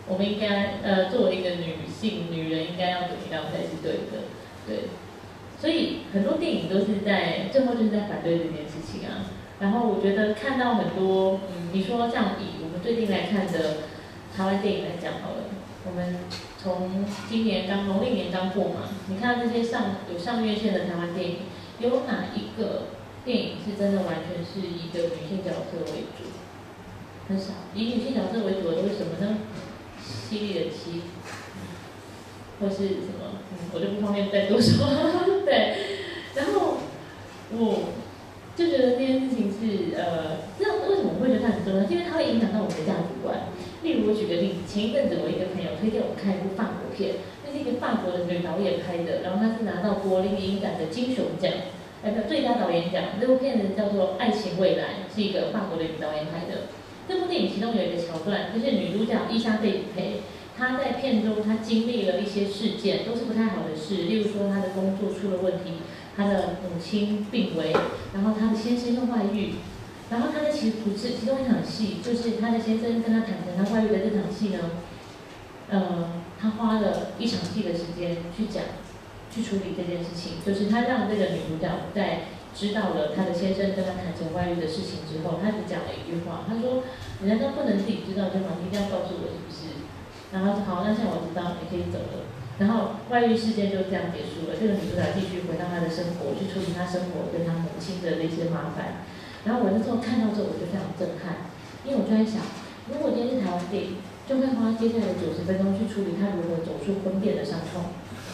我们应该呃作为一个女性女人应该要怎么样才是对的，对。所以很多电影都是在最后就是在反对这件事情啊。然后我觉得看到很多，嗯，你说像以我们最近来看的台湾电影来讲好了，我们从今年刚农历年刚过嘛，你看这些上有上院线的台湾电影，有哪一个电影是真的完全是以一个女性角色为主？很少，以女性角色为主的都是什么呢？犀利的妻，或是什么？嗯，我就不方便再多说。对，然后我就觉得这件事情是呃，这样为什么我会觉得它很重要？是因为它会影响到我们的价值观。例如我举个例子，前一阵子我一个朋友推荐我看一部法国片，那是一个法国的女导演拍的，然后她是拿到柏林影展的金熊奖，哎不，最佳导演奖。这部片子叫做《爱情未来》，是一个法国的女导演拍的。这部电影其中有一个桥段，就是女主角伊莎贝里佩，她在片中她经历了一些事件，都是不太好的事，例如说她的工作出了问题，她的母亲病危，然后她的先生又外遇，然后她的其实不是其中一场戏，就是她的先生跟她坦诚她外遇的这场戏呢，呃，她花了一场戏的时间去讲，去处理这件事情，就是她让这个女主角在知道了她的先生跟她坦诚外遇的事情之后，她只讲了一句话，她说：“你难道不能自己知道就好？你一定要告诉我是不是？”然后好，那现在我知道，你可以走了。然后外遇事件就这样结束了。这个女主角继续回到她的生活，去处理她生活跟她母亲的那些麻烦。然后我那时候看到之后，我就非常震撼，因为我就在想，如果今天是台湾电影，就会花接下来的九十分钟去处理她如何走出婚变的伤痛。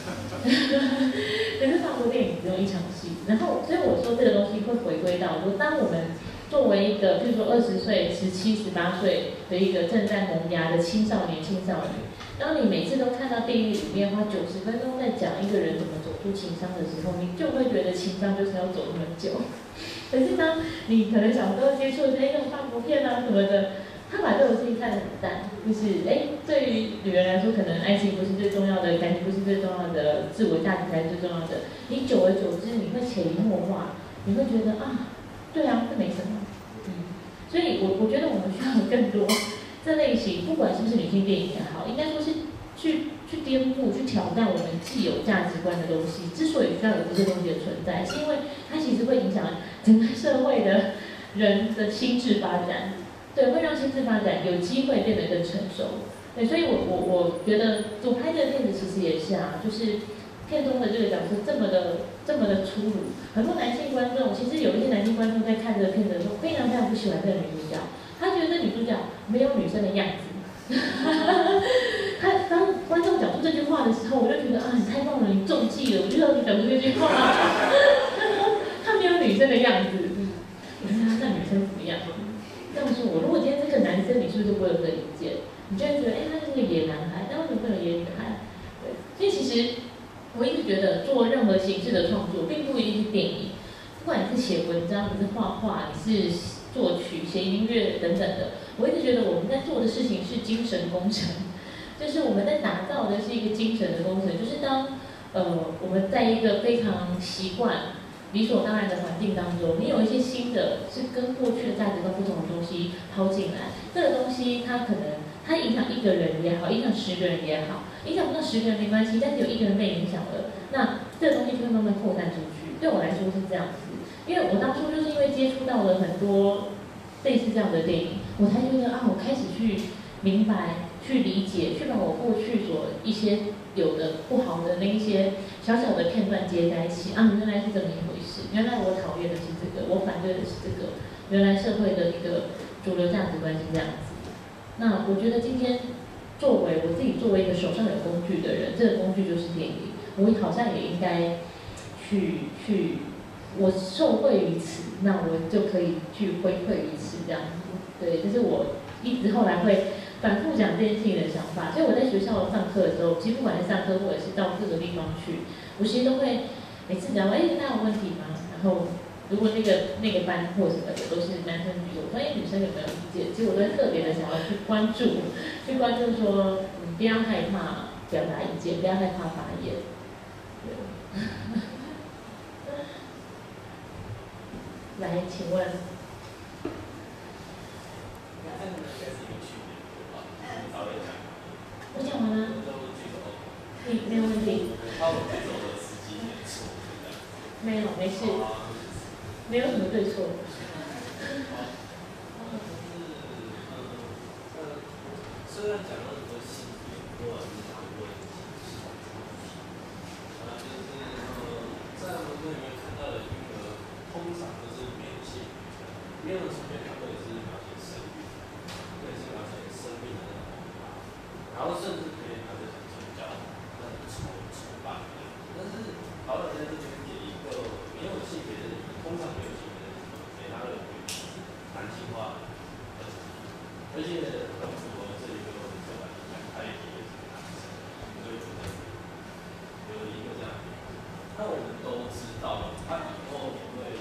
可是法国电影只有一场戏，然后所以我说这个东西会回归到说，当我们作为一个，比如说二十岁、十七、十八岁的一个正在萌芽的青少年、青少女，当你每次都看到电影里面花九十分钟在讲一个人怎么走出情伤的时候，你就会觉得情伤就是要走那么久。可是当你可能小时候接触的那种法国片啊什么的，他把这种事情看得很淡，就是哎，对于女人来说，可能爱情不是最重要的，感情不是最重要的，自我价值才是最重要的。你久而久之，你会潜移默化，你会觉得啊，对啊，这没什么。嗯，所以我我觉得我们需要有更多这类型，不管是不是女性电影也好，应该说是去去颠覆、去挑战我们既有价值观的东西。之所以需要有这些东西的存在，是因为它其实会影响整个社会的人的心智发展。对，会让心智发展有机会变得更成熟。对，所以我我我觉得我拍这个片子其实也是啊，就是片中的这个角色这么的这么的粗鲁，很多男性观众其实有一些男性观众在看这个片子的时候，非常非常不喜欢这个女主角，他觉得这女主角没有女生的样子。他当观众讲出这句话的时候，我就觉得啊，你太棒了，你中计了，我就让你讲出这句话。他说他没有女生的样子，嗯，我说他那女生怎么样？这样说，我如果今天是个男生，你是不是就不会有这个意见？你就会觉得，哎，他是个野男孩，但为什么会有野女孩？对，所以其实我一直觉得做任何形式的创作，并不一定是电影，不管你是写文章，你是画画，你是作曲、写音乐等等的，我一直觉得我们在做的事情是精神工程，就是我们在打造的是一个精神的工程，就是当呃我们在一个非常习惯。理所当然的环境当中，你有一些新的是跟过去的价值观不同的东西抛进来，这个东西它可能它影响一个人也好，影响十个人也好，影响不到十个人没关系，但是有一个人被影响了，那这个东西就会慢慢扩散出去。对我来说是这样子，因为我当初就是因为接触到了很多类似这样的电影，我才觉得啊，我开始去明白、去理解、去把我过去所一些有的不好的那一些小小的片段接在一起啊，原来是这么一回事，原来我讨厌的是这个，我反对的是这个，原来社会的一个主流价值观是这样子。那我觉得今天作为我自己作为一个手上有工具的人，这个工具就是电影，我好像也应该去去，我受惠于此，那我就可以去回馈于此这样子。对，这是我一直后来会反复讲这件事情的想法。所以我在学校上课的时候，其实不管是上课或者是到各个地方去，我其实都会每次讲，哎，大家有问题吗？然后如果那个那个班或什么的都是男生居多，我说哎女生有没有意见？其实我都会特别的想要去关注，去关注说，嗯，不要害怕表达意见，不要害怕发言。对。来，请问。 应该是一个区别，对吧？稍微讲。 我讲完了。你没有问题。没有，没事，没有什么对错。 虽然讲到很多性别，不管是哪个问题，啊，就是呃，在文本里面看到的婴儿，通常都是没有性别的，没有性别，它都也是描写生命，都也是描写生命的那种方法，然后甚至可以描写成宗教，那种崇崇拜的。但是导演在这边给一个没有性别的人，通常没有性别的人，给他的男性化的，而且很符合这一个刻板印象，他也以为是男生，所以觉得有一个这样的。那我们都知道，他以后也会，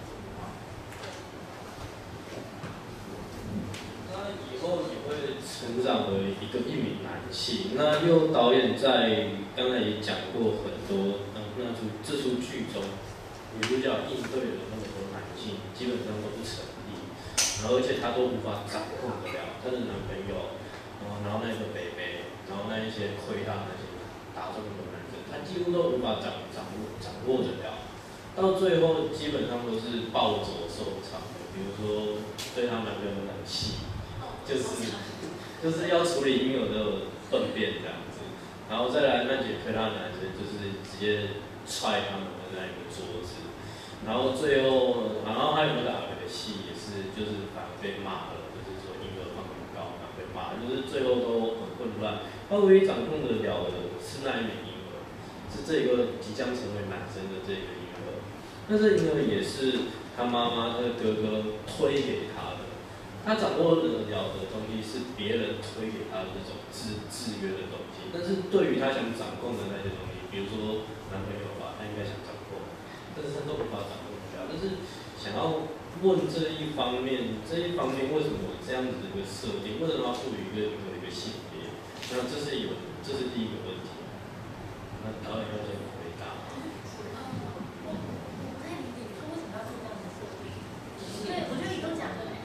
他以后也会成长为一个一名男性。那又导演在刚才也讲过很多，嗯，那出这出剧中女主角应对了那么多男性，基本上都不成立。然后而且她都无法掌控得了她的男朋友，然后那个北北，然后那一些亏她那些打这么多男生，她几乎都无法掌掌握掌握得了。到最后基本上都是暴走收场的，比如说对她男朋友很气，就是就是要处理婴儿的粪便这样子，然后再来那姐推她的男生就是直接踹他们的那一个桌子。然后最后，然后还有那个阿北的戏也是，就是反而被骂了，就是说婴儿放很高，反而被骂，就是最后都很混乱。他唯一掌控得了的是那一名婴儿，是这个即将成为男生的这个婴儿。那这婴儿也是他妈妈、他的哥哥推给他的，他掌握得了的东西是别人推给他的这种制制约的东西。但是对于他想掌控的那些东西，比如说男朋友吧，他应该想掌控。但是他都无法掌控不了，但是想要问这一方面，这一方面为什么这样子的一个设定，为什么要赋予一个一个一个性别？那这是有，这是第一个问题。那导演要先回答。 我不太理解你说为什么要做这样的设定，因为我觉得你都讲了嘞。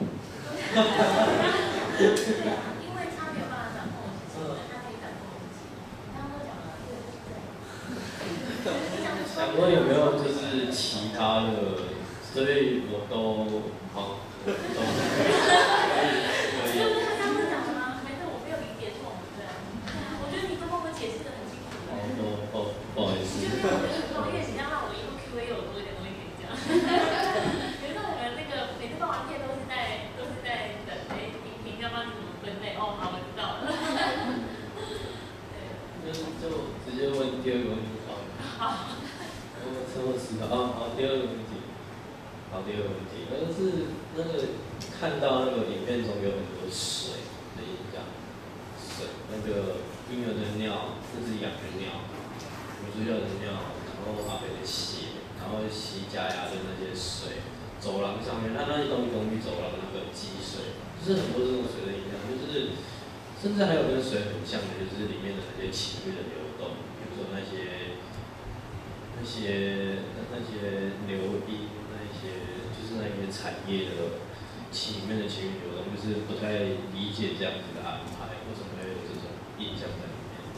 对啊，因为他没有办法掌控事情，他可以掌控自己。刚刚都讲了，对，就是这样。 想问有没有就是其他的，所以我都好都可以。 就是他刚刚讲的吗？还是我没有理解错？对啊，我觉得你都帮我解释得很清楚。 哦，不不不好意思。 就是我觉得很痛，因为你这样让我以后 Q A 有多一点东西可以讲。有时候我们那个每次放完片都是在都是在等哎评评要帮你怎么分类哦，好我知道了。 就就直接问第二个问题好了。 好。 我什么思考？啊，好，第二个问题，好，第二个问题，那个是那个看到那个影片中有很多水的印象，水，那个婴儿的尿，那是羊的尿，女主角的尿，然后阿北的血，然后洗假牙的那些水，走廊上面，那那些东西东西走廊那个积水，就是很多这种水的印象，就是甚至还有跟水很像的，就是里面的那些情欲的流动，比如说那些。那些那些流音，那些就是那些产业的里面的情绪流动，就是不太理解这样子的安排，为什么会有这种印象在里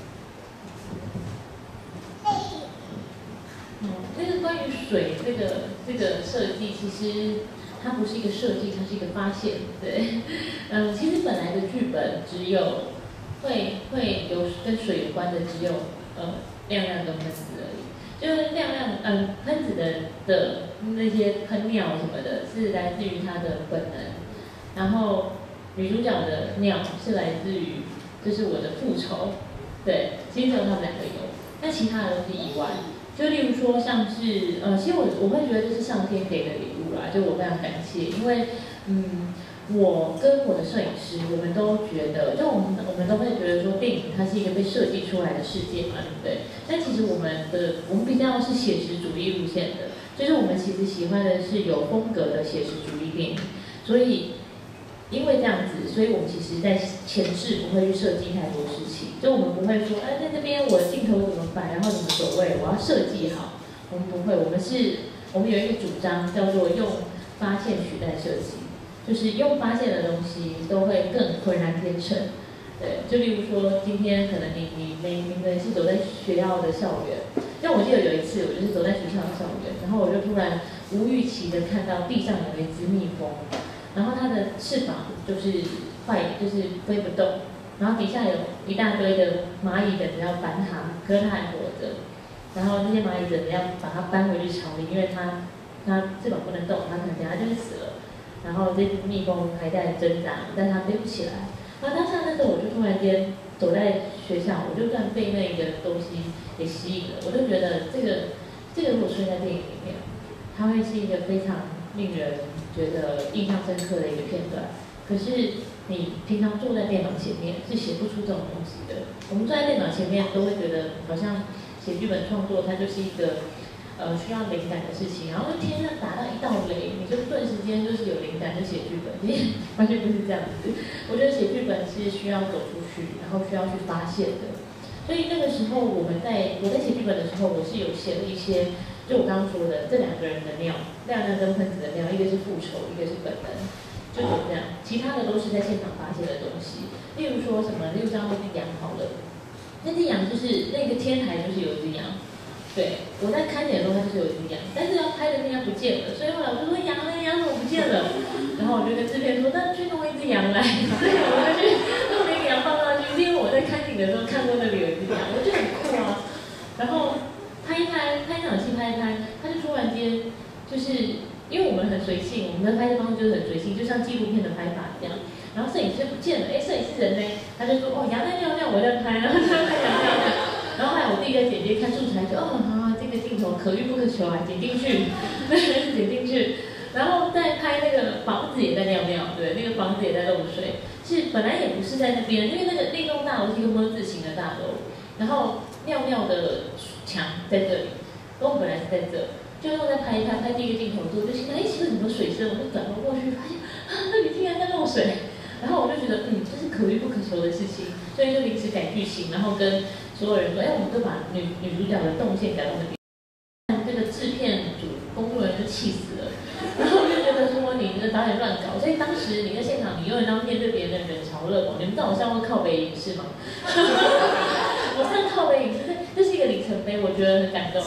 面？ 嗯，就是关于水这个这个设计，其实它不是一个设计，它是一个发现。对，嗯，其实本来的剧本只有会会有跟水有关的，只有呃亮亮跟喷子而已。就是亮亮，嗯，喷子的的那些喷尿什么的，是来自于他的本能。然后女主角的尿是来自于，就是我的复仇。对，其实只有他们两个有，那其他的都是意外。就例如说像是，呃，其实我我会觉得这是上天给的礼物啦，就我非常感谢，因为，嗯。我跟我的摄影师，我们都觉得，就我们我们都会觉得说，电影它是一个被设计出来的世界嘛，对不对？但其实我们的我们比较是写实主义路线的，就是我们其实喜欢的是有风格的写实主义电影，所以因为这样子，所以我们其实在前置不会去设计太多事情，就我们不会说，哎，在这边我镜头怎么摆，然后怎么走位，我要设计好，我们不会，我们是，我们有一个主张叫做用发现取代设计。就是用发现的东西都会更浑然天成， 对，就例如说今天可能你你每每个人是走在学校的校园，像我记得有一次我就是走在学校的校园，然后我就突然无预期的看到地上有一只蜜蜂，然后它的翅膀就是坏，就是飞不动，然后底下有一大堆的蚂蚁等着要搬它，可是它还活着。然后那些蚂蚁怎么样把它搬回去巢里，因为它它翅膀不能动，它可能等下就会死了。然后这只蜜蜂还在挣扎，但它飞不起来。然后当下那时候我就突然间走在学校，我就突然被那个东西给吸引了。我就觉得这个这个如果出现在电影里面，它会是一个非常令人觉得印象深刻的一个片段。可是你平常坐在电脑前面是写不出这种东西的。我们坐在电脑前面都会觉得好像写剧本创作它就是一个呃需要灵感的事情，然后天上打到一道雷，你就顿时间就是有灵感就写剧本，其实完全不是这样子。我觉得写剧本是需要走出去，然后需要去发现的。所以那个时候我们在我在写剧本的时候，我是有写了一些，就我刚刚说的这两个人的尿，亮亮跟喷子的尿，一个是复仇，一个是本能。就这样，其他的都是在现场发现的东西。例如说什么，例如像那只羊好了，那只羊就是那个天台就是有一只羊，对，我在看点的时候它就是有一只羊，但是要拍的那羊不见了，所以后来我就说羊呢，羊怎么不见了？然后我就跟制片说，那去弄一只羊来，所以我就去弄了一个羊放上去，因为我在看景的时候看过那里有一只羊，我觉得很酷啊。然后拍一拍，拍那场戏拍一拍，他就突然间就是。因为我们很随性，我们的拍摄方式就是很随性，就像纪录片的拍法一样。然后摄影师不见了，哎，摄影师人呢？他就说，哦，羊在尿尿，我在拍，然后他拍羊尿尿。然后后来我弟在剪接看素材，就哦，好，这个镜头可遇不可求啊，剪进去，剪进去。然后再拍那个房子也在尿尿，对，那个房子也在漏水。是本来也不是在那边，因为那个那栋大楼是一个么字形的大楼，然后尿尿的墙在这里，我本来是在这。就又再拍一拍，拍第一个镜头之后，就听到哎，奇怪，怎么水声？我就转头过去，发现啊，那里竟然在漏水。然后我就觉得，嗯，这是可遇不可求的事情，所以就临时改剧情，然后跟所有人说，哎，我们就把女女主角的动线改到那边。这个制片组工作人员就气死了，然后就觉得说你这个导演乱搞。所以当时你在现场，你永远要面对别人的冷嘲热讽。你们知道我上过靠北影视吗？我上靠北影视，这是一个里程碑，我觉得很感动。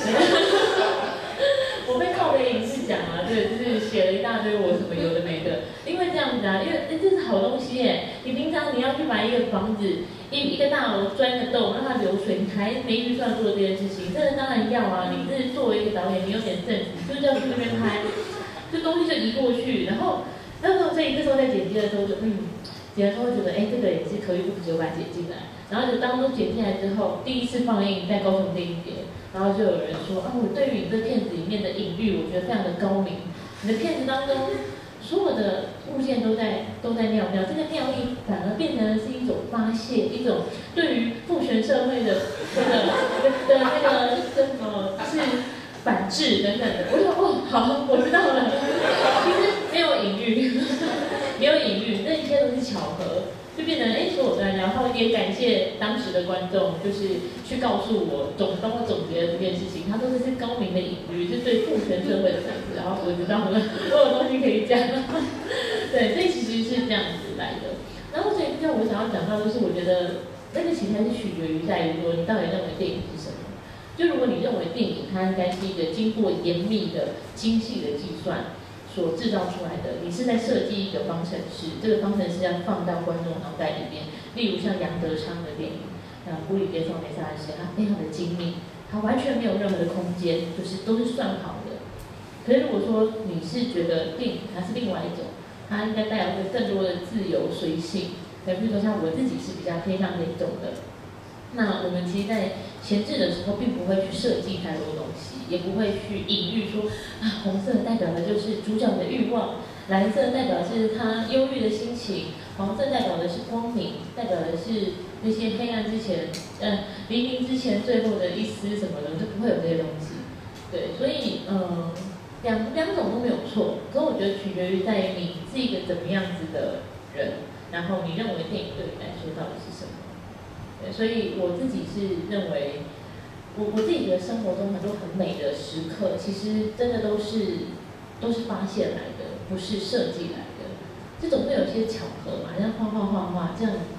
我被靠北影视奖啊，对，就是写了一大堆我什么有的没的，因为这样子啊，因为这是好东西耶。你平常你要去把一个房子一一个大楼钻个洞让它流水，你还没预算做这件事情，这个当然要啊。你是作为一个导演，你有点正直，就是要去那边拍，这东西就移过去。然后那时候，所以那时候在剪辑的时候就嗯，剪的时候会觉得，哎，这个也是可遇不可求，把它剪进来。然后就当中剪进来之后，第一次放映在高雄电影节。然后就有人说啊，我对于你这片子里面的隐喻，我觉得非常的高明。你的片子当中所有的物件都在都在尿尿，这个尿意反而变成是一种发泄，一种对于父权社会的这个的那个什么是反制等等的。我说哦，好，我知道了。其实没有隐喻，没有隐喻，这一切都是巧合。就变成哎，所有的人，然后也感谢当时的观众，就是去告诉我总帮我总结了这件事情，他说这是高明的隐喻，是对父权社会的反思。然后我知道了，我有东西可以讲。对，所以其实是这样子来的。然后所以像我想要讲到，就是我觉得那个其实还是取决于在于说你到底认为电影是什么。就如果你认为电影它应该是一个经过严密的、精细的计算所制造出来的，你是在设计一个方程式，这个方程式要放到观众脑袋里面。例如像杨德昌的电影，像《牯岭街少年杀人事件》，它非常的精密，它完全没有任何的空间，就是都是算好的。可是如果说你是觉得电影它是另外一种，它应该带有更多的自由随性，比如说像我自己是比较偏向这一种的。那我们其实，在前置的时候，并不会去设计太多东西，也不会去隐喻说啊，红色代表的就是主角的欲望，蓝色代表的是他忧郁的心情，黄色代表的是光明，代表的是那些黑暗之前，呃，黎明之前最后的一丝什么的，就不会有这些东西。对，所以嗯，两两种都没有错，可我觉得取决于在于你是一个怎么样子的人，然后你认为电影对你来说到底是什么。所以我自己是认为，我我自己觉得生活中很多很美的时刻，其实真的都是都是发现来的，不是设计来的。这总会有些巧合嘛，像画画画画这样，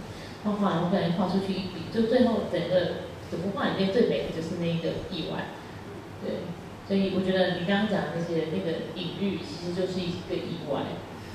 画画，然后不小心画出去一笔，就最后整个整幅画里面最美的就是那一个意外，对，所以我觉得你刚刚讲的那些那个隐喻，其实就是一个意外。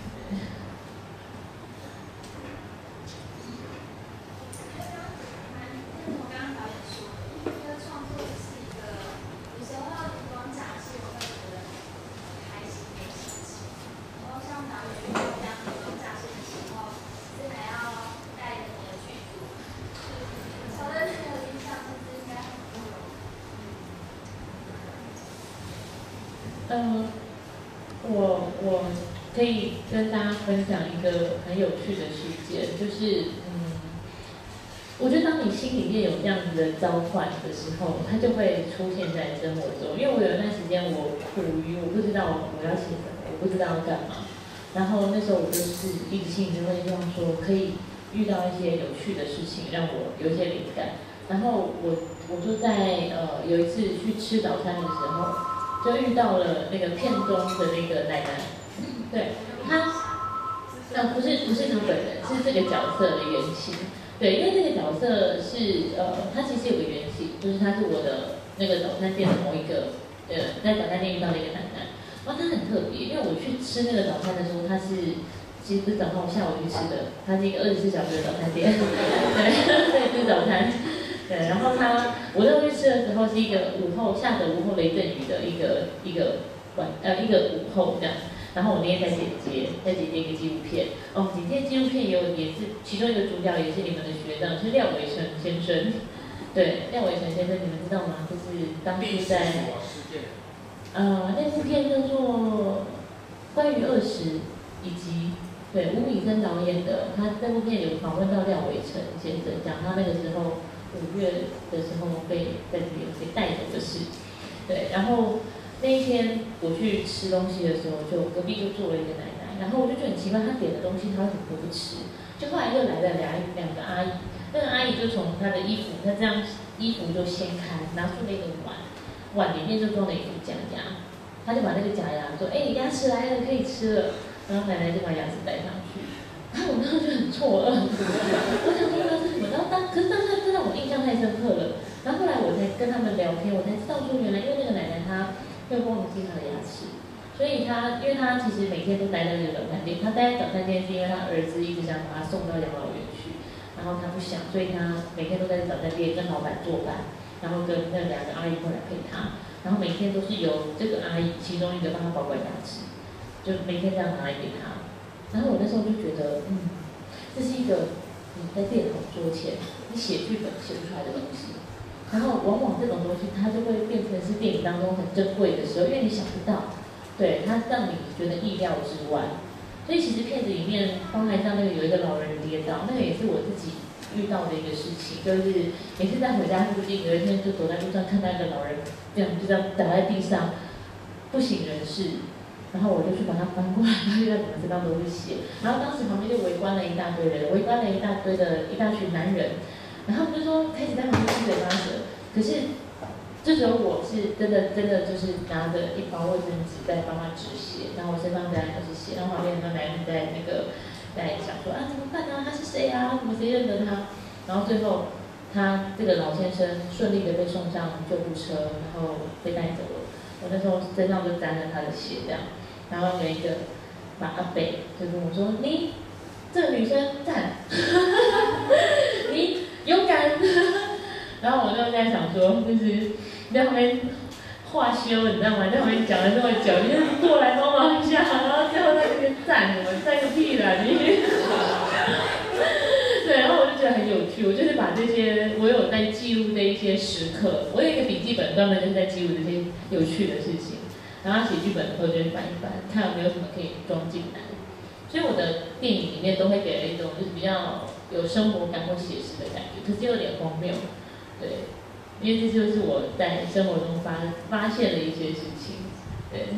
嗯，我我可以跟大家分享一个很有趣的事件，就是嗯，我觉得当你心里面有这样子的召唤的时候，它就会出现在生活中。因为我有一段时间我苦于我不知道我要写什么，我不知道要干嘛，然后那时候我就是一直心里就会希望说可以遇到一些有趣的事情，让我有一些灵感。然后我我就在呃有一次去吃早餐的时候。就遇到了那个片中的那个奶奶，对，她，呃，不是不是她本人，是这个角色的原型，对，因为这个角色是呃，她其实有个原型，就是她是我的那个早餐店的某一个，呃，在早餐店遇到的一个奶奶，然后她很特别，因为我去吃那个早餐的时候，她是其实不是早上，我下午去吃的，它是一个二十四小时的早餐店，对，对，吃早餐。对，然后他，我那时候去吃的时候是一个午后，下着午后雷阵雨的一个一个晚呃一个午后这样，然后我那天在剪接，在剪接一个纪录片，哦，剪接纪录片也有也是其中一个主角也是你们的学长，是廖伟成先生，对，廖伟成先生你们知道吗？就是当初在，呃那部片叫做关于二十以及。对，吴敏生导演的，他这部片有访问到廖伟成先生，讲他那个时候五月的时候被在这边被带走的事。对，然后那一天我去吃东西的时候，就隔壁就坐了一个奶奶，然后我就觉得很奇怪，她点的东西她为什么都不吃？就后来又来了两两个阿姨，那个阿姨就从她的衣服，她这样衣服就掀开，拿出那个碗，碗里面就装了一副假牙，她就把那个假牙说：“哎、欸，牙齿来了，可以吃了。”然后奶奶就把牙齿戴上去，然后我当时就很错愕，我想说那是什么？然后当可是当时真让我印象太深刻了。然后后来我才跟他们聊天，我才知道说原来因为那个奶奶她会忘记她的牙齿，所以她因为她其实每天都待在那个早餐店，她待在早餐店是因为她儿子一直想把她送到养老院去，然后她不想，所以她每天都在早餐店跟老板作伴，然后跟那两个阿姨过来陪她，然后每天都是由这个阿姨其中一个帮她保管牙齿。就每天这样拿来给他，然后我那时候就觉得，嗯，这是一个你在电脑桌前你写剧本写不出来的东西，然后往往这种东西它就会变成是电影当中很珍贵的时候，因为你想不到，对，它让你觉得意料之外。所以其实片子里面方台上那个有一个老人跌倒，那个也是我自己遇到的一个事情，就是每次在回家附近，有一天就走在路上看到一个老人这样就这样倒在地上，不省人事。然后我就去把它翻过来，发现他整个身上都是血。然后当时旁边就围观了一大堆人，围观了一大堆的一大群男人，然后就说开始在旁边七嘴八舌。可是这时候我是真的真的就是拿着一包卫生纸在帮他止血，然后我身上当然都是血，然后旁边很多男人在那个在想说啊怎么办啊，他是谁啊？怎么谁认得他？然后最后他这个老先生顺利的被送上救护车，然后被带走了。我那时候身上就沾了他的血这样。然后有一个把阿北就跟我说：“你这个女生赞，你勇敢。”然后我就在想说，就是在旁边话休，你知道吗？在旁边讲了这么久，你就过来帮忙一下，然后最后在那边赞我，赞个屁啦你！对，然后我就觉得很有趣，我就是把这些我有在记录这一些时刻，我有一个笔记本专门就是在记录这些有趣的事情。然后写剧本的时候就会翻一翻，看有没有什么可以装进来。所以我的电影里面都会给人一种就是比较有生活感或写实的感觉，可是有点荒谬，对，因为这就是我在生活中发发现的一些事情，对。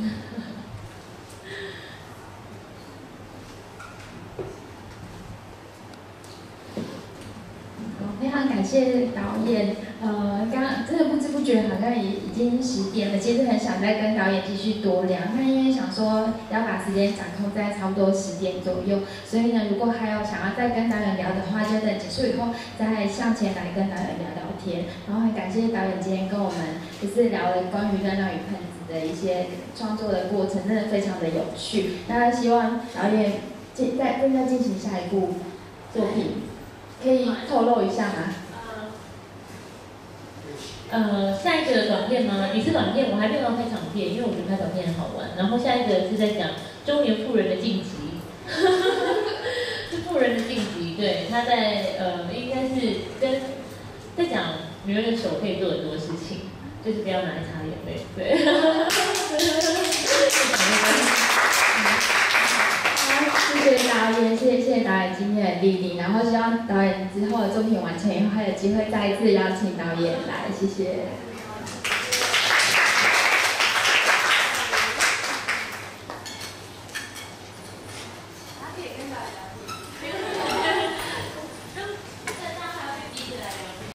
好，非常感谢。 谢导演。呃，刚刚真的不知不觉好像也已经十点了，其实很想再跟导演继续多聊，那因为想说要把时间掌控在差不多十点左右，所以呢，如果还有想要再跟导演聊的话，就等结束以后再向前来跟导演聊聊天。然后很感谢导演今天跟我们就是聊了关于《热闹与喷子》的一些创作的过程，真的非常的有趣。那希望导演进在正在进行下一部作品，可以透露一下吗？ 呃，下一个短片吗？你是短片，我还没有要拍长片，因为我觉得拍短片很好玩。然后下一个是在讲中年妇人的晋级，是妇人的晋级。对，他在呃，应该是跟在讲女人的手可以做很多事情，就是不要拿来擦眼泪。对。 谢谢导演，谢谢谢谢导演今天的莅临，然后希望导演之后的作品完成以后，还有机会再一次邀请导演来，谢谢。